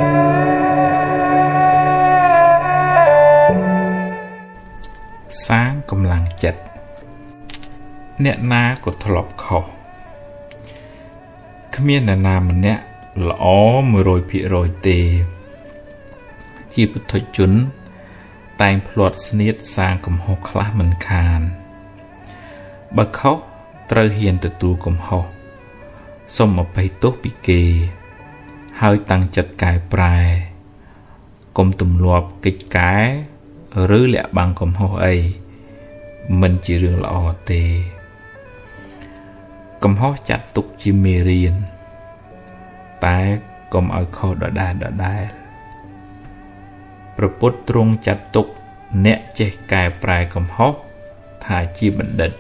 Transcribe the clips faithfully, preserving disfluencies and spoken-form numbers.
sáng cầm lăng chật nẹ ná của thọp khổ khá miên là nà mà nẹ lõ mười rồi phía rồi tê chỉ bất thôi chúng tay plot sniết sang cầm hô khá mình khàn bà khóc trời hiền từ tù cầm hô xong một bài tốt bị kê hơi tăng chật cài prai cầm tùm lộp kịch cái rứ lẹ bằng cầm hô ấy mình chỉ rương lọ tê cầm hô chặt tục chi mê riêng tại cầm ở khô đỏ đá đỏ đáประពុតទ្រង់ចាត់ទុកអ្នកចេះកែប្រែកំហុសថាជាបណ្ឌិត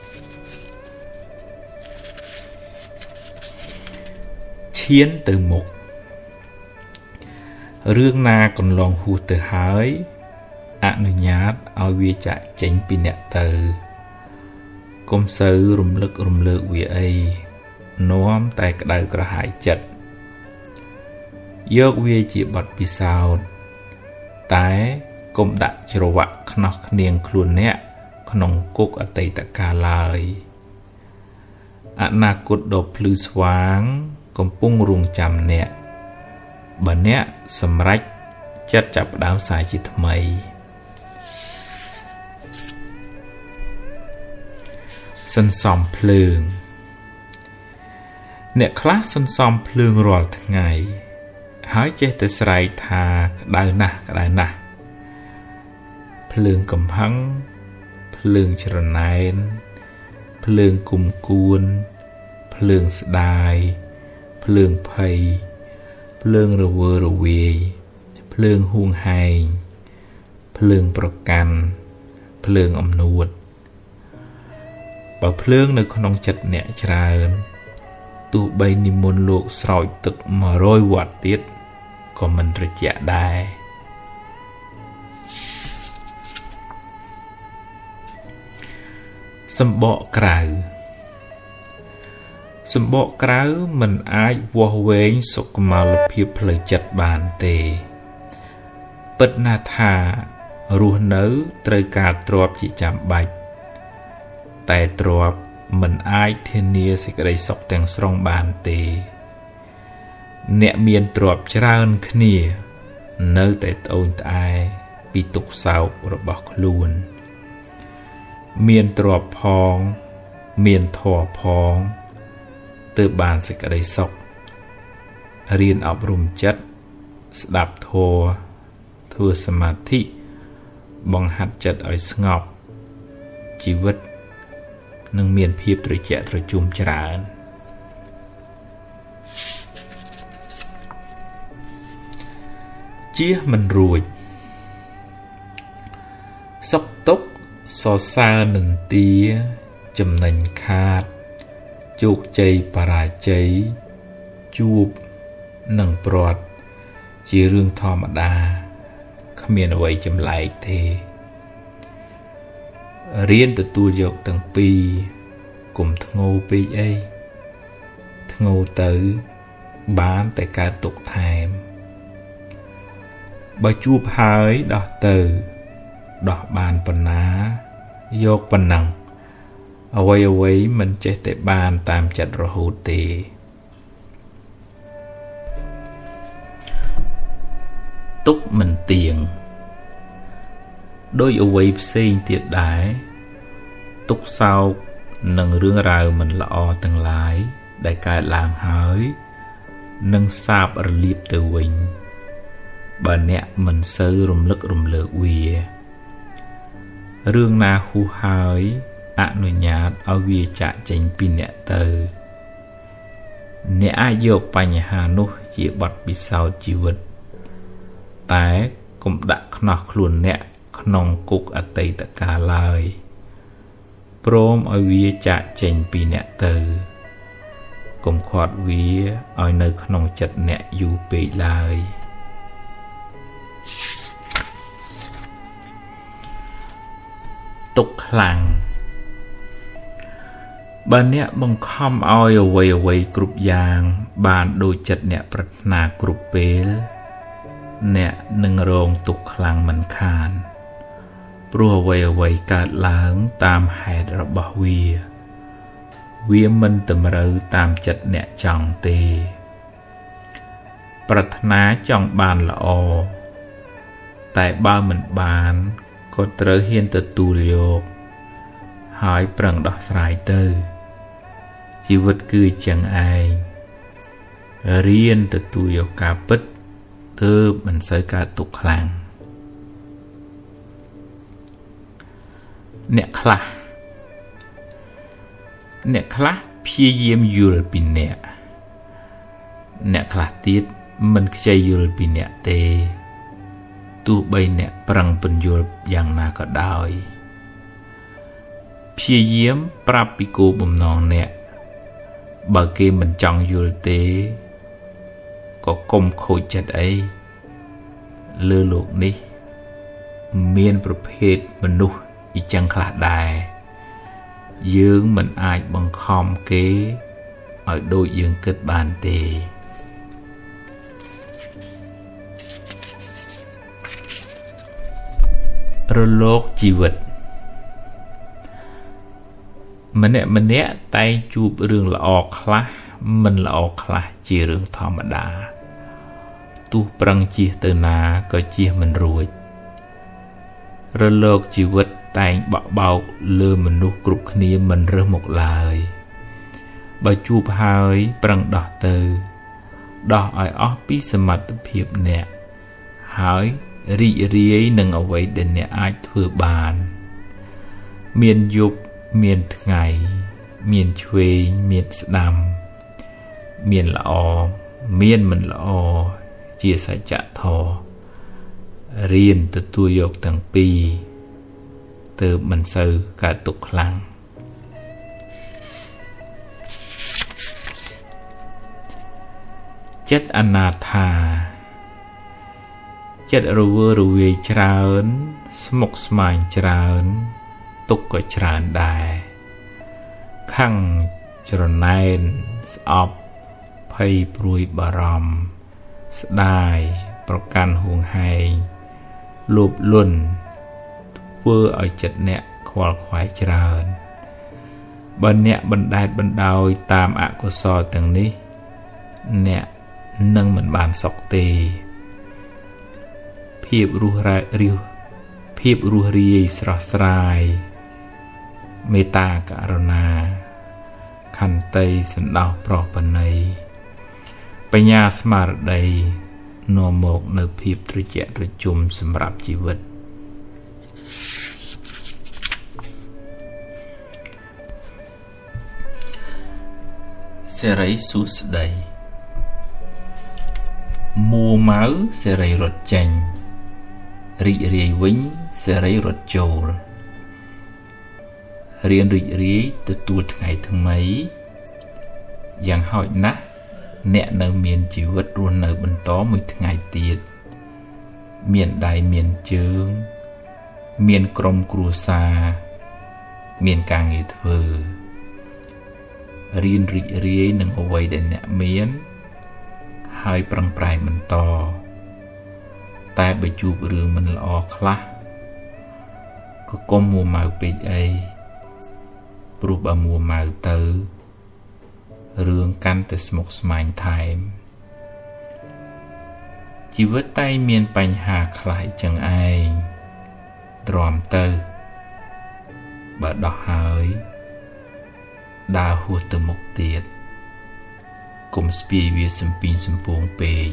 ឈានទៅមុខរឿងណាកន្លងហួសទៅហើយអនុញ្ញាតឲ្យវាចាក់ចេញពីអ្នកទៅកុំសូវរំលឹករំលើកវាអីនាំតែក្តៅក្រហាយចិត្តយកវាជាបទពិសោធន៍តែកុំដាក់ច្រវាក់ខ្នោះគ្នាងខ្លួនអ្នកក្នុងគុកអតីតកាលឡើយអនាគតដ៏ភ្លឺស្វាងកំពុងរង់ចាំអ្នកបើអ្នកសម្រេចចិត្តចាប់ផ្ដើមសារជាថ្មីសន្សំភ្លើងអ្នកខ្លះសន្សំភ្លើងរាល់ថ្ងៃហើយចេះតែស្រែកថាក្តៅណាស់ក្តៅណាស់ភ្លើងកំហឹងភ្លើងច្រណែនភ្លើងគុំគួនភ្លើងស្ដាយភ្លើងភ័យភ្លើងរវើរវាយភ្លើងហួងហែងភ្លើងប្រកាន់ភ្លើងអំនួតបើភ្លើងនៅក្នុងចិត្តអ្នកច្រើនទោះបីនិមន្តលោកស្រោចទឹកមួយរយវ៉ាត់ទៀតក៏មិនត្រជាក់ដែរសម្បកក្រៅសម្បកក្រៅមិនអាចវាស់វែងសុខុមាលភាពផ្លូវចិត្តបានទេពិតណាស់ថារស់នៅត្រូវការទ្រព្យជាចាំបាច់តែទ្រព្យមិនអាចធានាសេចក្តីសុខទាំងស្រុងបានទេអ្នកមានទ្រព្យច្រើនគ្នានៅតែត្អូញត្អែពីទុក្ខសោករបស់ខ្លួនមានទ្រព្យផងមានធម៌ផងទើបបានសេចក្តីសុខរៀនអប់រំចិត្តស្ដាប់ធម៌ធ្វើសមាធិបង្ហាត់ចិត្តឲ្យស្ងប់ជីវិតនឹងមានភាពត្រជាក់ត្រជុំច្រើនជៀសមិនរួចសុខទុក្ខសរសើរនិន្ទាចំណេញខាតជោគជ័យបរាជ័យជួបនិងព្រាត់ជារឿងធម្មតាគ្មានអ្វីចម្លែកទេរៀនទទួលយកទាំងពីរកុំធ្ងោពេកអីធ្ងោទៅបានតែកើតទុក្ខថែមបើជួបហើយដោះទៅដោះបានប៉ុណ្ណាយកប៉ុណ្ណឹងអ្វីអ្វីមិនចេះតែបានតាមចិត្តរហូតទេទុក្ខមិនទៀងដោយអ្វីផ្សេងទៀតដែរទុក្ខសោកនិងរឿងរ៉ាវមិនល្អទាំងឡាយដែលកើតឡើងហើយនឹងសាបរលាបទៅវិញបើអ្នកមិនសូវរំលឹករំលើកវារឿងណាហួសហើយអនុញ្ញាតឲ្យវាចាក់ចេញពីអ្នកទៅអ្នកអាចយកបញ្ហានោះជាបទពិសោធន៍ជីវិតតែកុំដាក់ខ្នោះខ្លួនអ្នកក្នុងគុកអតីតកាលឡើយព្រមឲ្យវាចាក់ចេញពីអ្នកទៅកុំខាត់វាឲ្យនៅក្នុងចិត្តអ្នកយូរពេកឡើយទុក្ខខ្លាំងបើអ្នកបង្ខំឲ្យអ្វីអ្វីគ្រប់យ៉ាងបានដូចចិត្តអ្នកប្រាថ្នាគ្រប់ពេលអ្នកនឹងរងទុក្ខខ្លាំងមិនខានព្រោះអ្វីអ្វីកើតឡើងតាមហេតុរបស់វាវាមិនតម្រូវតាមចិត្តអ្នកចង់ទេប្រាថ្នាចង់បានល្អតែបើមិនបានក៏ត្រូវហ៊ានទទួលយកហើយប្រឹងដោះស្រាយទៅជីវិតគឺចឹងឯងរៀនទទួលយកការពិតទើបមិនសូវកើតទុក្ខខ្លាំងអ្នកខ្លះអ្នកខ្លះព្យាយាមយល់ពីអ្នកអ្នកខ្លះទៀតមិនខ្ចីយល់ពីអ្នកទេទោះបីអ្នកប្រឹងពន្យល់យ៉ាងណាក៏ដោយព្យាយាមប្រាប់ពីគោលបំណងអ្នកបើគេមិនចង់យល់ទេក៏កុំខូចចិត្តអីលើលោកនេះមានប្រភេទមនុស្សអ៊ីចឹងខ្លះដែរយើងមិនអាចបង្ខំគេឲ្យដូចយើងគិតបានទេរលកជីវិតម្នាក់ម្នាក់តែងជួបរឿងល្អខ្លះមិនល្អខ្លះជារឿងធម្មតាទោះប្រឹងជៀសទៅណាក៏ជៀសមិនរួចរលកជីវិតតែងបក់បោកលើមនុស្សគ្រប់គ្នាមិនរើសមុខឡើយបើជួបហើយប្រឹងដោះទៅដោះឲ្យអស់ពីសមត្ថភាពអ្នកហើយរីករាយនឹងអ្វីដែលអ្នកអាចធ្វើបានមានយប់មានថ្ងៃមានឆ្វេងមានស្ដាំមានល្អមានមិនល្អជាសច្ចធម៌រៀនទទួលយកទាំងពីរទើបមិនសូវកើតទុក្ខខ្លាំងចិត្តអនាថាចិត្តរវើរវាយច្រើនស្មុគស្មាញច្រើនទុក្ខក៏ច្រើនដែរខឹងច្រណែនស្អប់ភ័យព្រួយបារម្ភស្ដាយប្រកាន់ហួងហែងលោភលន់ធ្វើឲ្យចិត្តអ្នកខ្វល់ខ្វាយច្រើនបើអ្នកបណ្ដែតបណ្ដោយតាមអកុសលទាំងនេះអ្នកនឹងមិនបានសុខទេភាពរស់រាយរាវភាពរស់រាយស្រស់ស្រាយមេត្តាករុណាខន្តីសន្តោសប្រោសប្រណីបញ្ញាស្មារតីនាំមកនៅភាពត្រជាក់ត្រជុំសម្រាប់ជីវិតសេរីសុស្ដីមួម៉ៅសេរីរត់ចេញរីករាយវិញសេរីរត់ចូលរៀនរីករាយទទួលថ្ងៃថ្មីយ៉ាងហោចណាស់អ្នកនៅមានជីវិតរស់នៅបន្តមួយថ្ងៃទៀតមានដៃមានជើងមានក្រុមគ្រួសារមានការងារធ្វើរៀនរីករាយនឹងអ្វីដែលអ្នកមានហើយប្រឹងប្រែងបន្តតែបើជួបរឿងមិនល្អខ្លះក៏កុំមួម៉ៅពេកអីព្រោះបើមួម៉ៅទៅរឿងកាន់តែស្មុគស្មាញថែមជីវិតតែមានបញ្ហាខ្លះចឹងឯងទ្រាំទៅបើដោះហើយដើរហួសទៅមុខទៀតកុំស្ពាយវាសំពីងសំពងពេក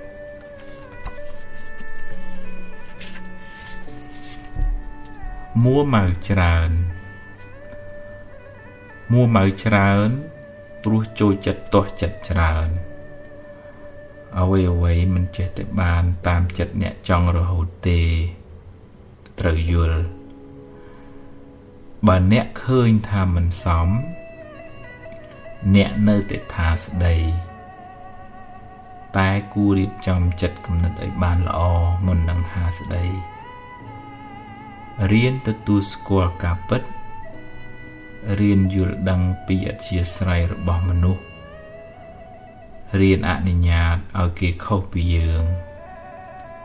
មួម៉ៅច្រើនមួម៉ៅច្រើនព្រោះចូលចិត្តទាស់ចិត្តច្រើនអ្វីអ្វីមិនចេះតែបានតាមចិត្តអ្នកចង់រហូតទេត្រូវយល់បើអ្នកឃើញថាមិនសមអ្នកនៅតែថាស្ដីតែគួររៀបចំចិត្តគំនិតឲ្យបានល្អមុននឹងហាស្ដីរៀនទទួលស្គាល់ការពិតរៀនយល់ដឹងពីអធ្យាស្រ័យរបស់មនុស្សរៀនអនុញ្ញាតឲ្យគេខុសពីយើង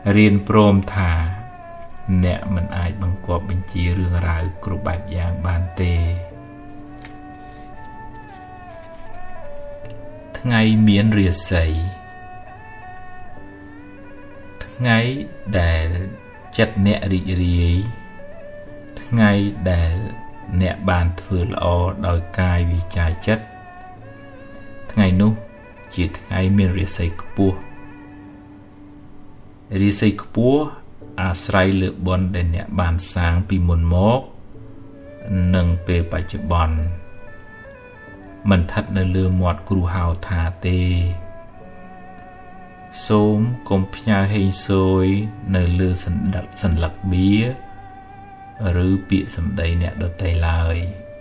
រៀនព្រមថាអ្នកមិនអាចបង្គាប់បញ្ជារឿងរ៉ាវគ្រប់បែបយ៉ាងបានទេថ្ងៃមានរាសីថ្ងៃដែលចិត្តអ្នករីករាយថ្ងៃដែលអ្នកបានធ្វើល្អដោយកាយវាចាចិត្តថ្ងៃនោះជាថ្ងៃមានរាសីខ្ពស់រាសីខ្ពស់អាស្រ័យលើបុណ្យដែលអ្នកបានសាងពីមុនមកនិងពេលបច្ចុប្បន្នមិនស្ថិតនៅលើមាត់គ្រូហៅថាទេសូមកុំផ្ញើហេងសូយនៅលើសន្លឹកសន្លឹកបៀឬពាក្យសម្ដីអ្នកដទៃឡើយ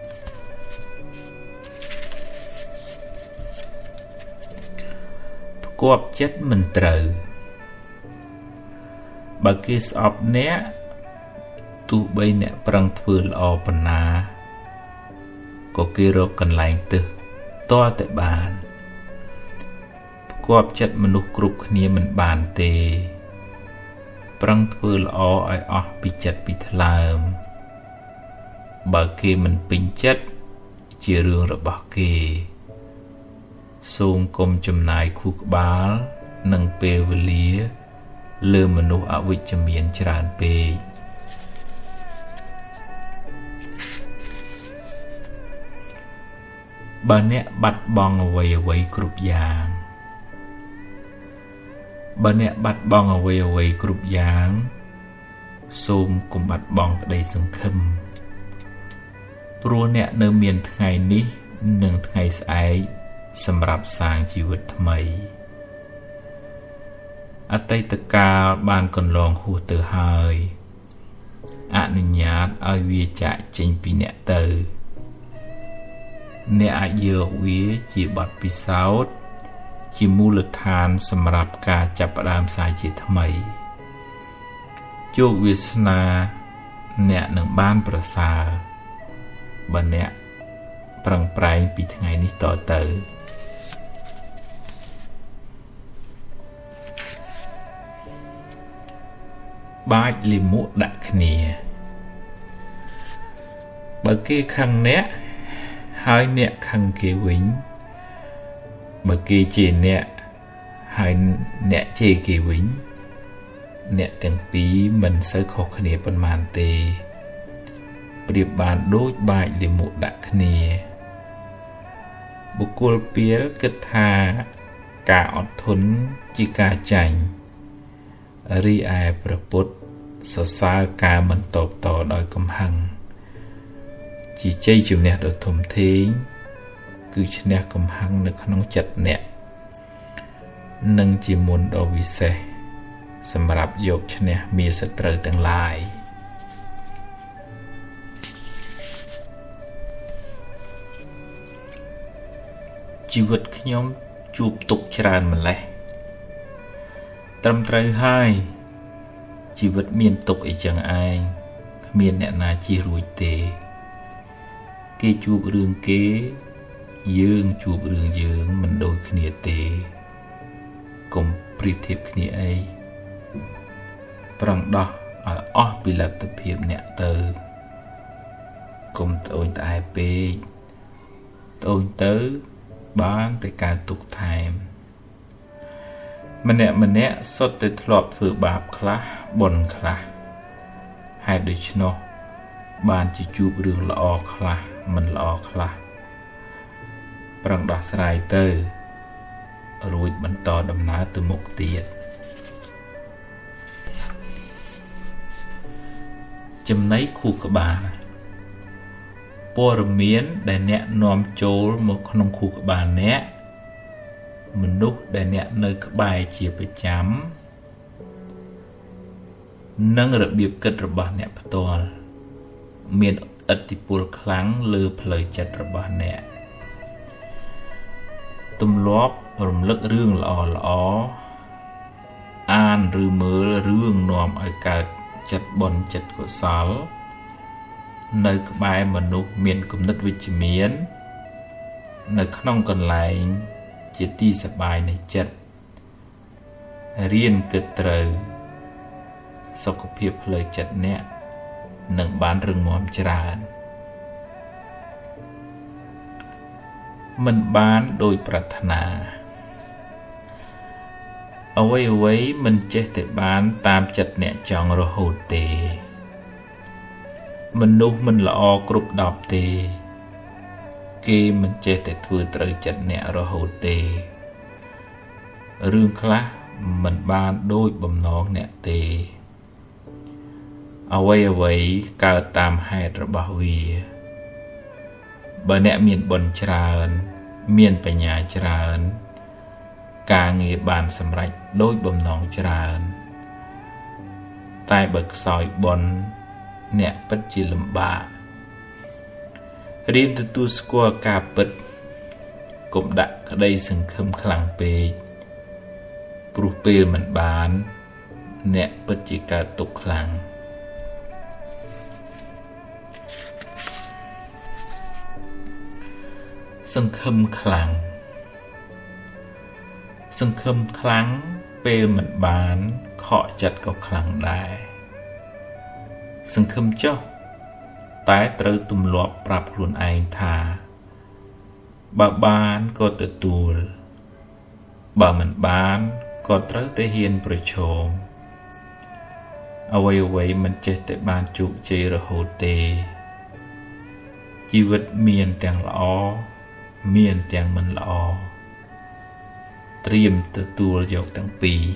ផ្គាប់ចិត្តមិនត្រូវបើគេស្អប់អ្នកទោះបីអ្នកប្រឹងធ្វើល្អប៉ុណ្ណាក៏គេរកកន្លែងទឹះតើតែបានផ្គាប់ចិត្តមនុស្សគ្រប់គ្នាមិនបានទេប្រឹងធ្វើល្អឲ្យអស់ពីចិត្តពីថ្លើមបើគេមិនពេញចិត្តជារឿងរបស់គេសូមកុំចំណាយខួរក្បាលនិងពេលវេលាលើមនុស្សអវិជ្ជមានច្រើនពេកបើអ្នកបាត់បង់អ្វីអ្វីគ្រប់យ៉ាងបើអ្នកបាត់បង់អ្វីអ្វីគ្រប់យ៉ាងសូមកុំបាត់បង់ក្តីសង្ឃឹមព្រោះអ្នកនៅមានថ្ងៃនេះនិងថ្ងៃស្អែកសម្រាប់សាងជីវិតថ្មីអតីតកាលបានកន្លងហួសទៅហើយអនុញ្ញាតឲ្យវាចាកចេញពីអ្នកទៅអ្នកអាចយកវាជាបទពិសោធន៍ជាមូលដ្ឋានសម្រាប់ការចាប់ផ្ដើមសាជាថ្មីជោគវាសនាអ្នកនឹងបានប្រសើរបើអ្នកប្រឹងប្រែងពីថ្ងៃនេះតទៅបាចលាមកដាក់គ្នាបើគេខឹងអ្នកហើយអ្នកខឹងគេវិញបើគេជេរអ្នកហើយអ្នកជេរគេវិញអ្នកទាំងពីរមិនសូវខុសគ្នាប៉ុន្មានទេប្រៀបបានដូចបាចលាមកដាក់គ្នាបុគ្គលពាលគិតថាការអត់ធន់ជាការចាញ់រីឯព្រះពុទ្ធសរសើរការមិនតបតដោយកំហឹងជាជ័យជំនះដ៏ធំធេងគឺឈ្នះកំហឹងនៅក្នុងចិត្តអ្នកនិងជាមន្តដ៏វិសេសសម្រាប់យកឈ្នះមារសត្រូវទាំងឡាយជីវិតខ្ញុំជួបទុក្ខច្រើនម្ល៉េះត្រឹមត្រូវហើយជីវិតមានទុក្ខអីចឹងឯងគ្មានអ្នកណាជៀសរួចទេគេជួបរឿងគេយើងជួបរឿងយើងមិនដូចគ្នាទេកុំប្រៀបធៀបគ្នាអីប្រឹងដោះឲ្យអស់ពីលទ្ធភាពអ្នកទៅកុំត្អូញត្អែពេកត្អូញទៅបានតែការទុក្ខថែមម្នាក់ម្នាក់សុទ្ធតែធ្លាប់ធ្វើបាបខ្លះបុណ្យខ្លះហេតុដូច្នោះបានជាជួបរឿងល្អខ្លះមិនល្អខ្លះប្រឹងដោះស្រាយទៅរួចបន្តដំណើរទៅមុខទៀតចំណៃខួរក្បាលព័ត៌មានដែលអ្នកនាំចូលមកក្នុងខួរក្បាលអ្នកមនុស្សដែលអ្នកនៅក្បែរជាប្រចាំនិងរបៀបគិតរបស់អ្នកផ្ទាល់មានឥទ្ធិពលខ្លាំងលើផ្លូវចិត្តរបស់អ្នកទម្លាប់រំលឹករឿងល្អល្អអានឬមើលរឿងនាំឲ្យកើតចិត្តបុណ្យចិត្តកុសលនៅក្បែរមនុស្សមានគំនិតវិជ្ជមាននៅក្នុងកន្លែងជាទីសប្បាយនៃចិត្តរៀនគិតត្រូវសុខភាពផ្លូវចិត្តអ្នកនឹងបានរឹងមាំច្រើនមិនបានដោយប្រាថ្នាអ្វីអ្វីមិនចេះតែបានតាមចិត្តអ្នកចង់រហូតទេមនុស្សមិនល្អគ្រប់ដប់ទេគេមិនចេះតែធ្វើត្រូវចិត្តអ្នករហូតទេរឿងខ្លះមិនបានដូចបំណងអ្នកទេអ្វីអ្វីកើតតាមហេតុរបស់វាបើអ្នកមានបុណ្យច្រើនមានបញ្ញាច្រើនការងារបានសម្រេចដូចបំណងច្រើនតែបើខ្សោយបុណ្យអ្នកពិតជាលំបាករៀនទទួលស្គាល់ការពិតកុំដាក់ក្តីសង្ឃឹមខ្លាំងពេកព្រោះពេលមិនបានអ្នកពិតជាកើតទុក្ខខ្លាំងសង្ឃឹមខ្លាំងសង្ឃឹមខ្លាំងពេលមិនបានខកចិត្តក៏ខ្លាំងដែរសង្ឃឹមចុះតែត្រូវទម្លាប់ប្រាប់ខ្លួនឯងថាបើបានក៏ទទួលបើមិនបានក៏ត្រូវតែហ៊ានប្រឈមអ្វីអ្វីមិនចេះតែបានជោគជ័យរហូតទេជីវិតមានទាំងល្អមានទាំងមិនល្អត្រៀមទទួលយកទាំងពីរ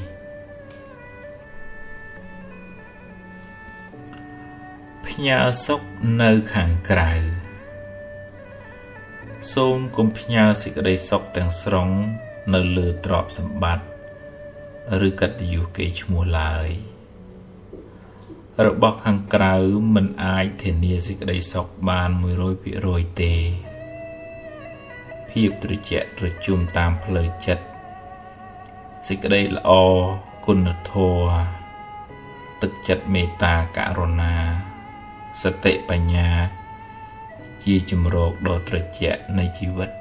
ផ្ញើសុខនៅខាងក្រៅសូមកុំផ្ញើសេចក្តីសុខទាំងស្រុងនៅលើទ្រព្យសម្បត្តិឬកិត្តិយសគេឈ្មោះឡើយរបស់ខាងក្រៅមិនអាចធានាសេចក្តីសុខបាន មួយរយភាគរយ ទេភាពត្រជាក់ត្រជុំតាមផ្លូវចិត្តសេចក្តីល្អគុណធម៌ទឹកចិត្តមេត្តាករុណាសតិបញ្ញាជាជំរកដ៏ត្រជាក់នៃជីវិត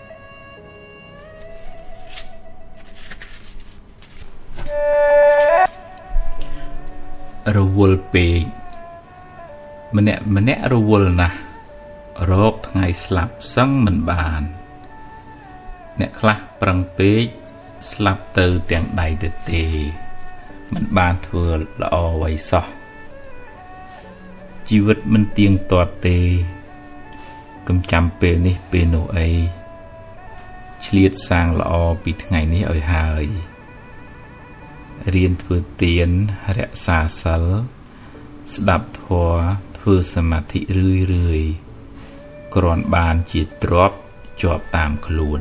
រវល់ពេកម្នាក់ម្នាក់រវល់ណាស់រកថ្ងៃស្លាប់សឹងមិនបានអ្នកខ្លះប្រឹងពេកស្លាប់ទៅទាំងដៃទៅទេមិនបានធ្វើល្អអ្វីសោះជីវិតមិនទៀងទាត់ទេកុំចាំពេលនេះពេលនោះអីឆ្លៀតសាងល្អពីថ្ងៃនេះឲ្យហើយរៀនធ្វើទានរក្សាសិលស្ដាប់ធម៌ធ្វើសមាធិរឿយរឿយគ្រាន់បានជាទ្រព្យជាប់តាមខ្លួន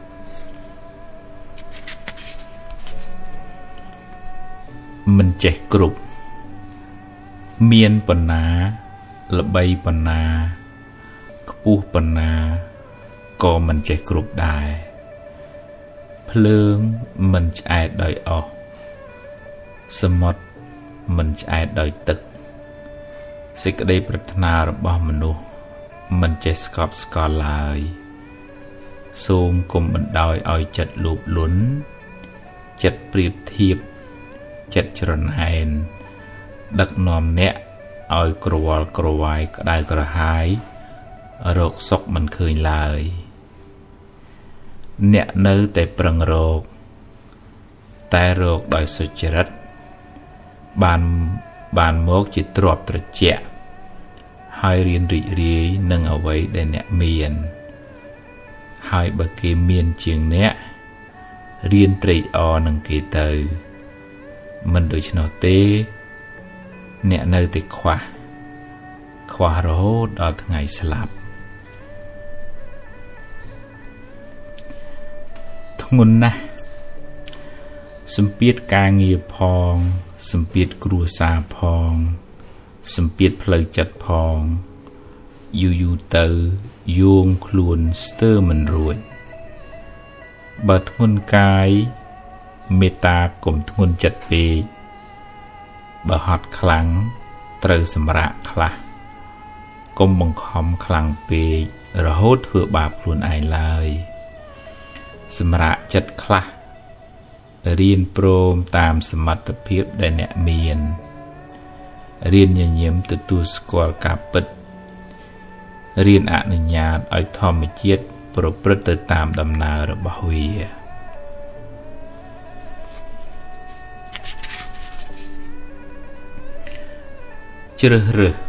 មិនចេះគ្រប់មានបណ្ណាល្បីបណ្ណាខ្ពស់បណ្ណាក៏មិនចេះគ្រប់ដែរភ្លើងមិនឆ្អែតដោយអស់សមុទ្រមិនឆ្អែតដោយទឹកសេចក្តីប្រាថ្នារបស់មនុស្សមិនចេះស្កប់ស្កល់ឡើយសូមកុំបណ្ដោយឲ្យចិត្តលោភលន់ចិត្តប្រៀបធៀបចិត្តច្រណែនដឹកនាំអ្នកឲ្យក្រវល់ក្រវាយក្តៅក្រហាយរកសុខមិនឃើញឡើយអ្នកនៅតែប្រឹងរកតែរកដោយសុចរិតបានបានមកជាទ្រព្យត្រជាក់ហើយរៀនរីករាយនឹងអ្វីដែលអ្នកមានហើយបើគេមានជាងអ្នករៀនត្រេកអរនឹងគេទៅមិនដូច្នោះទេអ្នកនៅតែខ្វះខ្វះរហូតដល់ថ្ងៃស្លាប់ធ្ងន់ណាស់សម្ពាធការងារផងសម្ពាធគ្រួសារផងសម្ពាធផ្លូវចិត្តផងយូរយូរទៅយោងខ្លួនស្ទើរមិនរួចបើធ្ងន់កាយមេត្តាកុំធ្ងន់ចិត្តពេកបើហត់ខ្លាំងត្រូវសម្រាកខ្លះកុំបង្ខំខ្លាំងពេករហូតធ្វើបាបខ្លួនឯងឡើយសម្រាកចិត្តខ្លះរៀនព្រមតាមសមត្ថភាពដែលអ្នកមានរៀនញញឹមទទួលស្គាល់ការពិតរៀនអនុញ្ញាតឲ្យធម្មជាតិប្រព្រឹត្តទៅតាមដំណើររបស់វាជ្រើសរើស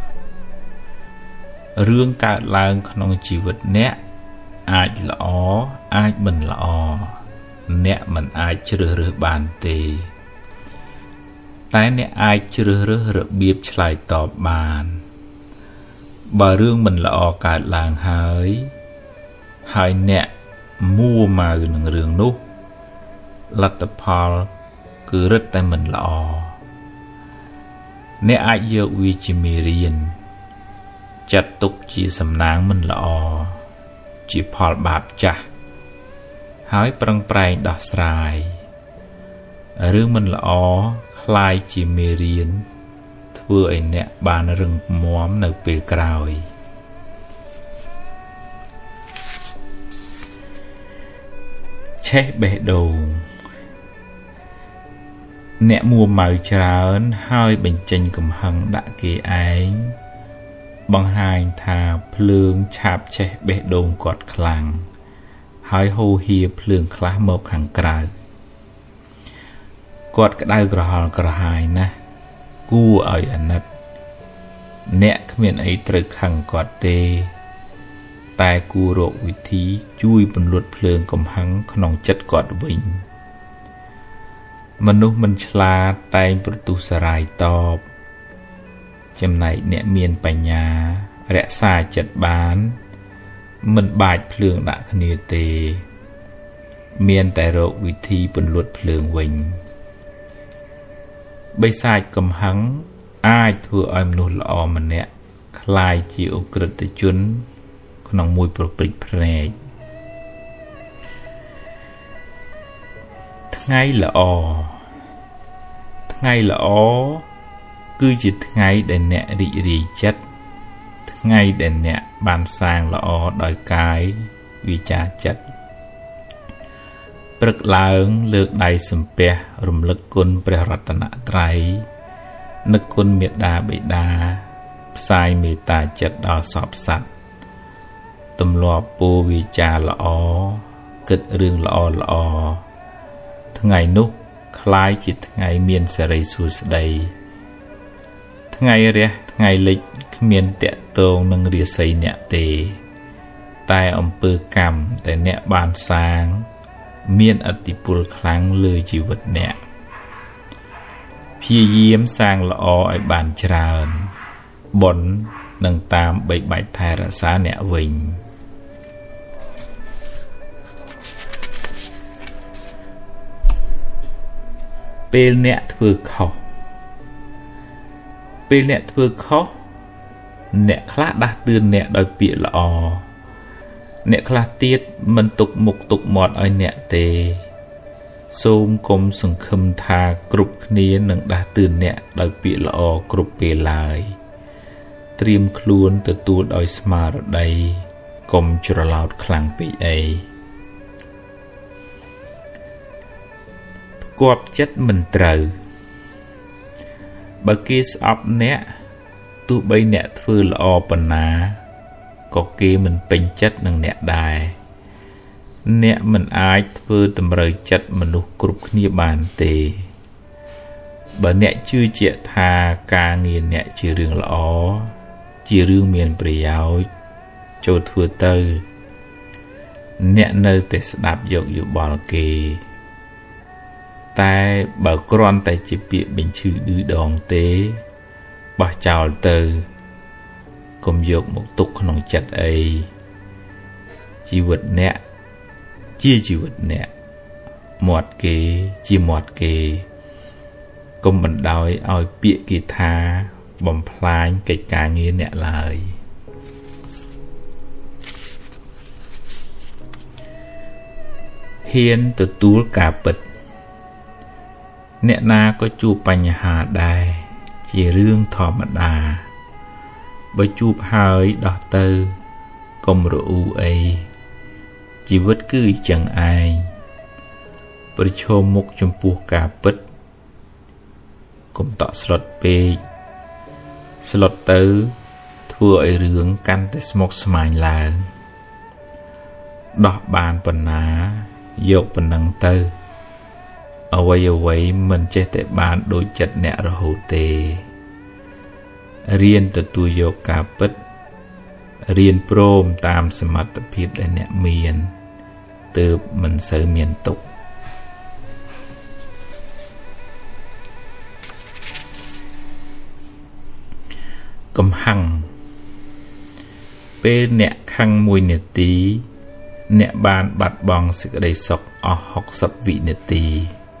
រឿងកើតឡើងក្នុងជីវិតអ្នកអាចល្អអាចមិនល្អអ្នកមិនអាចជ្រើសរើសបានទេតែអ្នកអាចជ្រើសរើសរបៀបឆ្លើយតបបានបើរឿងមិនល្អកើតឡើងហើយហើយអ្នកមួម៉ៅនឹងរឿងនោះលទ្ធផលគឺរឹតតែមិនល្អអ្នកអាចយកវាជាមេរៀនចាត់ទុកជាសំណាងមិនល្អជាផលបាបចាស់ហើយប្រឹងប្រែងដោះស្រាយរឿងមិនល្អคล้ายជាមេរៀនធ្វើឲ្យអ្នកបានរឹងមាំនៅពេលក្រោយឆេះបេះដូងអ្នកមួម៉ៅច្រើនហើយបញ្ចេញកំហឹងដាក់គេឯងបង្ហាញថាភ្លើងឆាបឆេះបេះដូងគាត់ខ្លាំងហើយហូរហៀភ្លើងខ្លះមកខាងក្រៅគាត់ក្តៅក្រហល់ក្រហាយណាស់គួរឲ្យអាណិតអ្នកគ្មានអីត្រូវខឹងគាត់ទេតែគួររកវិធីជួយពន្លត់ភ្លើងកំហឹងក្នុងចិត្តគាត់វិញមនុស្សមិនឆ្លាតតែងប្រទុសរាយតបចំណែកអ្នកមានបញ្ញារក្សាចិត្តបានមិនបាច់ភ្លើងដាក់គ្នាទេមានតែរកវិធីពន្លត់ភ្លើងវិញបិសាចកំហឹងអាចធ្វើឲ្យមនុស្សល្អម្នាក់คล้ายជាឧក្រិដ្ឋជនក្នុងមួយប្រព្រឹត្តភ្នែកថ្ងៃល្អថ្ងៃល្អគឺជាថ្ងៃដែលអ្នករីករាយចិត្តថ្ងៃដែលអ្នកបានសាងល្អដោយកាយវាចាចិត្តព្រឹកឡើងលើកដៃសំពះរំលឹកគុណព្រះរតនត្រ័យនឹកគុណមេត្តាបិតាផ្សាយមេត្តាចិត្តដល់សពសត្វទម្លាប់ពោលវាចាល្អគិតរឿងល្អល្អថ្ងៃនោះคล้ายជាថ្ងៃមានសិរីសួស្តីថ្ងៃរះថ្ងៃលិចគ្មានតាក់ទងនឹងរាសីអ្នកទេតែអំពើកម្មដែលអ្នកបានសាងមានឥទ្ធិពលខ្លាំងលើជីវិតអ្នកព្យាយាមសាងល្អឲ្យបានច្រើនបុណ្យនឹងតាមបីបាច់ថែរក្សាអ្នកវិញពេលអ្នកធ្វើខុសពេលអ្នកធ្វើខុសអ្នកខ្លះដាស់តឿនអ្នកដោយពាក្យល្អអ្នកខ្លះទៀតមិនទុកមុខទុកមាត់ឲ្យអ្នកទេសូមកុំសង្ឃឹមថាគ្រប់គ្នានឹងដាស់តឿនអ្នកដោយពាក្យល្អគ្រប់ពេលឡើយត្រៀមខ្លួនទទួលដោយស្មារតីកុំច្រឡោតខ្លាំងពេកអីផ្គាប់ចិត្តមិនត្រូវបើគេស្អប់អ្នកទោះបីអ្នកធ្វើល្អប៉ុណ្ណាក៏គេមិនពេញចិត្តនឹងអ្នកដែរអ្នកមិនអាចធ្វើតម្រូវចិត្តមនុស្សគ្រប់គ្នាបានទេបើអ្នកជឿជាក់ថាការងារអ្នកជារឿងល្អជារឿងមានប្រយោជន៍ចូលធ្វើទៅអ្នកនៅតែស្ដាប់យកយោបល់គេតែបើគ្រាន់តែជាពាក្យបញ្ឈឺឌឺដងទេបោះចោលទៅកុំយកមកទុកក្នុងចិត្តអីជីវិតអ្នកជាជីវិតអ្នកមាត់គេជាមាត់គេកុំបណ្ដោយឲ្យពាក្យគេថាបំផ្លាញកិច្ចការងារអ្នកឡើយហ៊ានទទួលការពិតអ្នកណាក៏ជួបបញ្ហាដែរជារឿងធម្មតាបើជួបហើយដោះទៅកុំរអ៊ូអីជីវិតគឺអញ្ចឹងឯងប្រឈមមុខចំពោះការពិតកុំតក់ស្លុតពេក slot tới thua ai rướng căn tới smok smile là đọc bàn phần ná dọc phần nâng tư ở quay ở quay mình chế tại bàn đôi chất nẹ rồi hữu tê riêng từ tôi dọc cả bích riêng prom tam sơ mặt tập hiệp đại nẹ miền từ mình sở miền tục cầm hằng bên nẹ khăn mùi nẹ tí nẹ bàn bạt bong sự đầy sọc ở học sập vị nẹ tí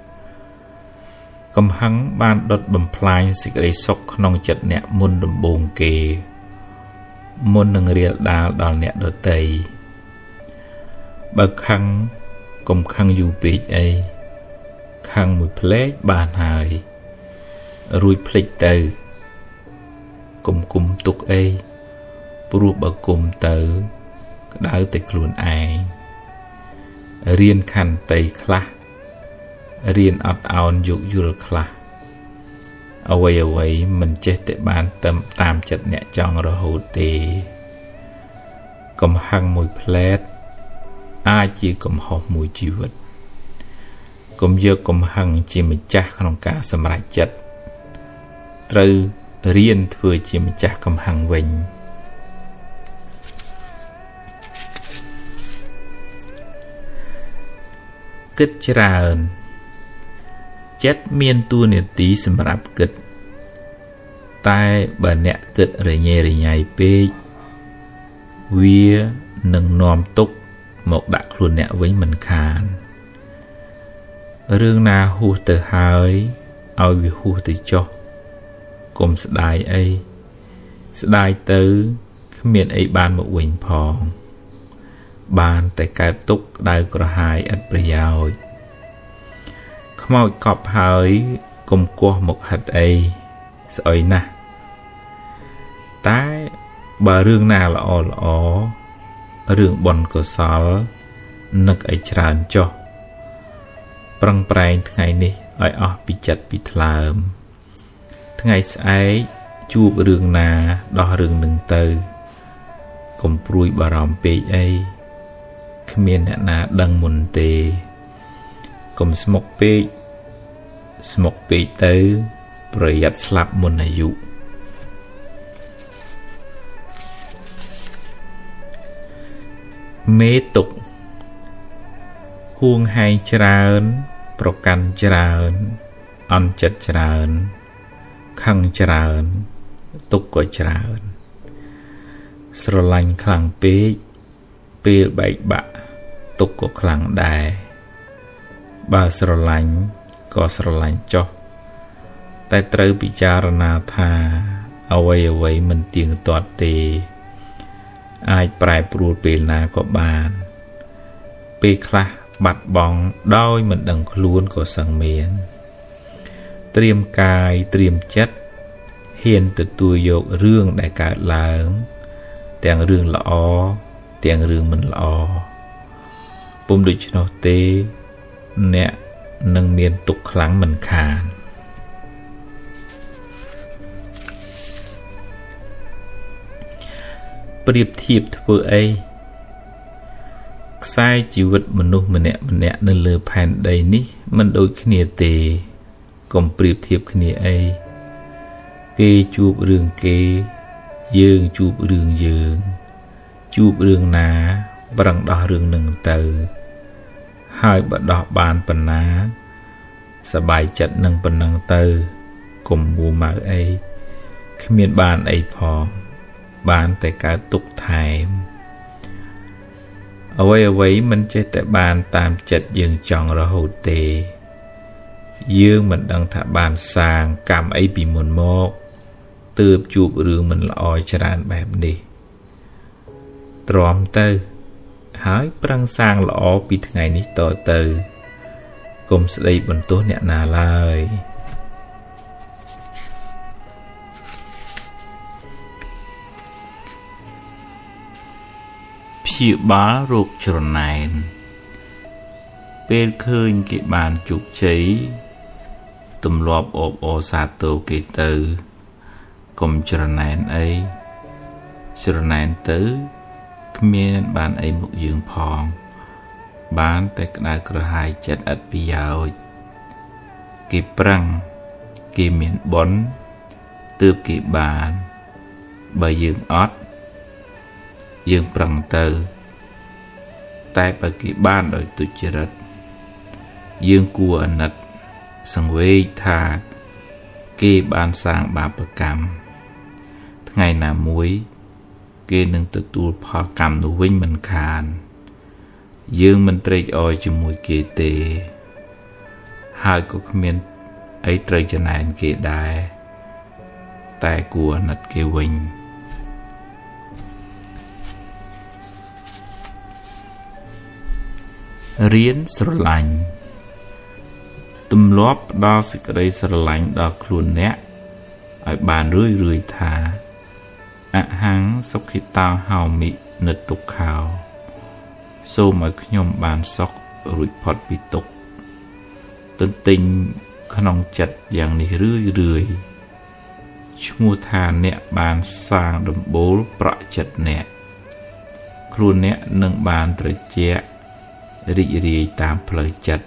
cầm hằng bàn đột bầm plai sự đầy sọc nông chật nẹ môn đầm bồn kê môn nâng riêng đá đòn nẹ đột tây bậc khăn cầm khăn dù bích ấy khăn mùi plek bàn hài rùi plek từ cùng cùng tục ấy bố bà cùng tớ đỡ tới khuôn ai riêng khăn tay khá riêng ọt áo dục dùl khá ở quay ở quay mình chết tại bàn tâm tam chất nhẹ chọn rồi hữu tì cầm hăng mùi plét ai chỉ cầm hộp mùi chi vật cầm dơ cầm hăng chỉ mình chắc không cả xâm rạch chất trừ riêng thừa chỉ mình chắc cầm hăng vinh kích tràn chất miên tu nè tí xâm rạp kích tai bà nẹ kích rồi nhẹ rồi nhảy bê vía nâng nòm túc một đặc luôn nẹ với mình khàn rương na hù từ hơi ao vì hù từ cho cùng sẽ đài ấy sẽ đài tứ miền ấy ban một quỳnh phòng ban tại cái túc đài có hai ít bây giờ không mau cọp hơi cùng qua một hạt ấy sợi nè tái bà rương nào là ồ là ồ rương bọn cổ xóa nực ấy tràn cho prang prang ngày này ai ở bị chặt bị làm ngày ấy chụp rương nà đo rương nâng từ cùng pruy bà rõm bê ấy khmiên nạ nà đăng mùn tê cùng smok bê smok bê tớ bởi giặt slap mùn nà dụ mê tục huông hai trơn pro căn trơn on chật trơn khăn trơn tục có trơn sơ lanh khăn bê bê bạch bạ tục có khăn đài bà sơ lanh có sơ lanh cho tại trơ bị chá ra nà thà away away mình tiếng toát tê ai prai pru bê nà có bàn bê khá bạch bóng đôi mình đằng luôn có sẵn miền triêm cài triêm chất hiền từ tuổi dột rương đại cả lớn tiếng rương lõ tiếng rương mình lõ bùm địch nó tê nẹ nâng miền tục kháng mình khàn Priệp thiệp thưa ấy sai chỉ vật mình nô mình nẹ mình nẹ nên lừa phản đầy ní mình đôi khnia tề còn priệp thiệp khnia ấy kê chụp rương kê dương chụp rương dương chụp rương ná bằng đo rương nâng từ hai bật đo bàn phần ná sẽ bài chặt nâng phần nâng từ cùng mù mạc ấy khi miền bàn ấy phò bàn tại cả tục thèm ở đây ở đây mình chơi tại bàn tam chặt dương chọn rồi hậu tề dương mình đang thả bàn sang cảm ấy bị một mốc từ chụp rương mình lòi cho đàn bẹp đi tròn tư hãy prang sang lõ bị ngày ní tỏ từ cùng sẽ đây bẩn tốt nhẹ nà lời phía bá rụt tròn này bên khơi cái bàn chụp cháy tùm lọp ộp ổ xa tổ kê tư Cùng trở nén ấy trở nén tứ miền bàn ấy một dương phong bán tại cái cửa hai chất ắt bây giờ kỳ prăng kỳ miền bốn tướp kỳ bàn bởi dương ót dương prăng tơ tại bởi kỳ ban đổi tụi chế rật dương cua nật sang quê thà kỳ ban sang bà bà cam ngày nào muối kỳ nâng tự tu phá cam nụ vinh mình khàn dương mình trây oi cho mùi kỳ tê hai có miền ấy trây cho này kỳ đài tại của nật kỳ vinh riêng sơ lạnh tùm lóp đo sự cây sơ lạnh đo khuôn nẹ ở bàn rưỡi rưỡi thả ạ háng sốc khi tao hào mị nật tục khảo xô mà nhóm bàn sốc rụi phọt bị tục tân tinh khăn chật dạng này rưỡi rưỡi mua thà nẹ bàn sang đầm bố bọ chật nẹ khuôn nẹ nâng bàn trời chẹ rị rị tam phơi chật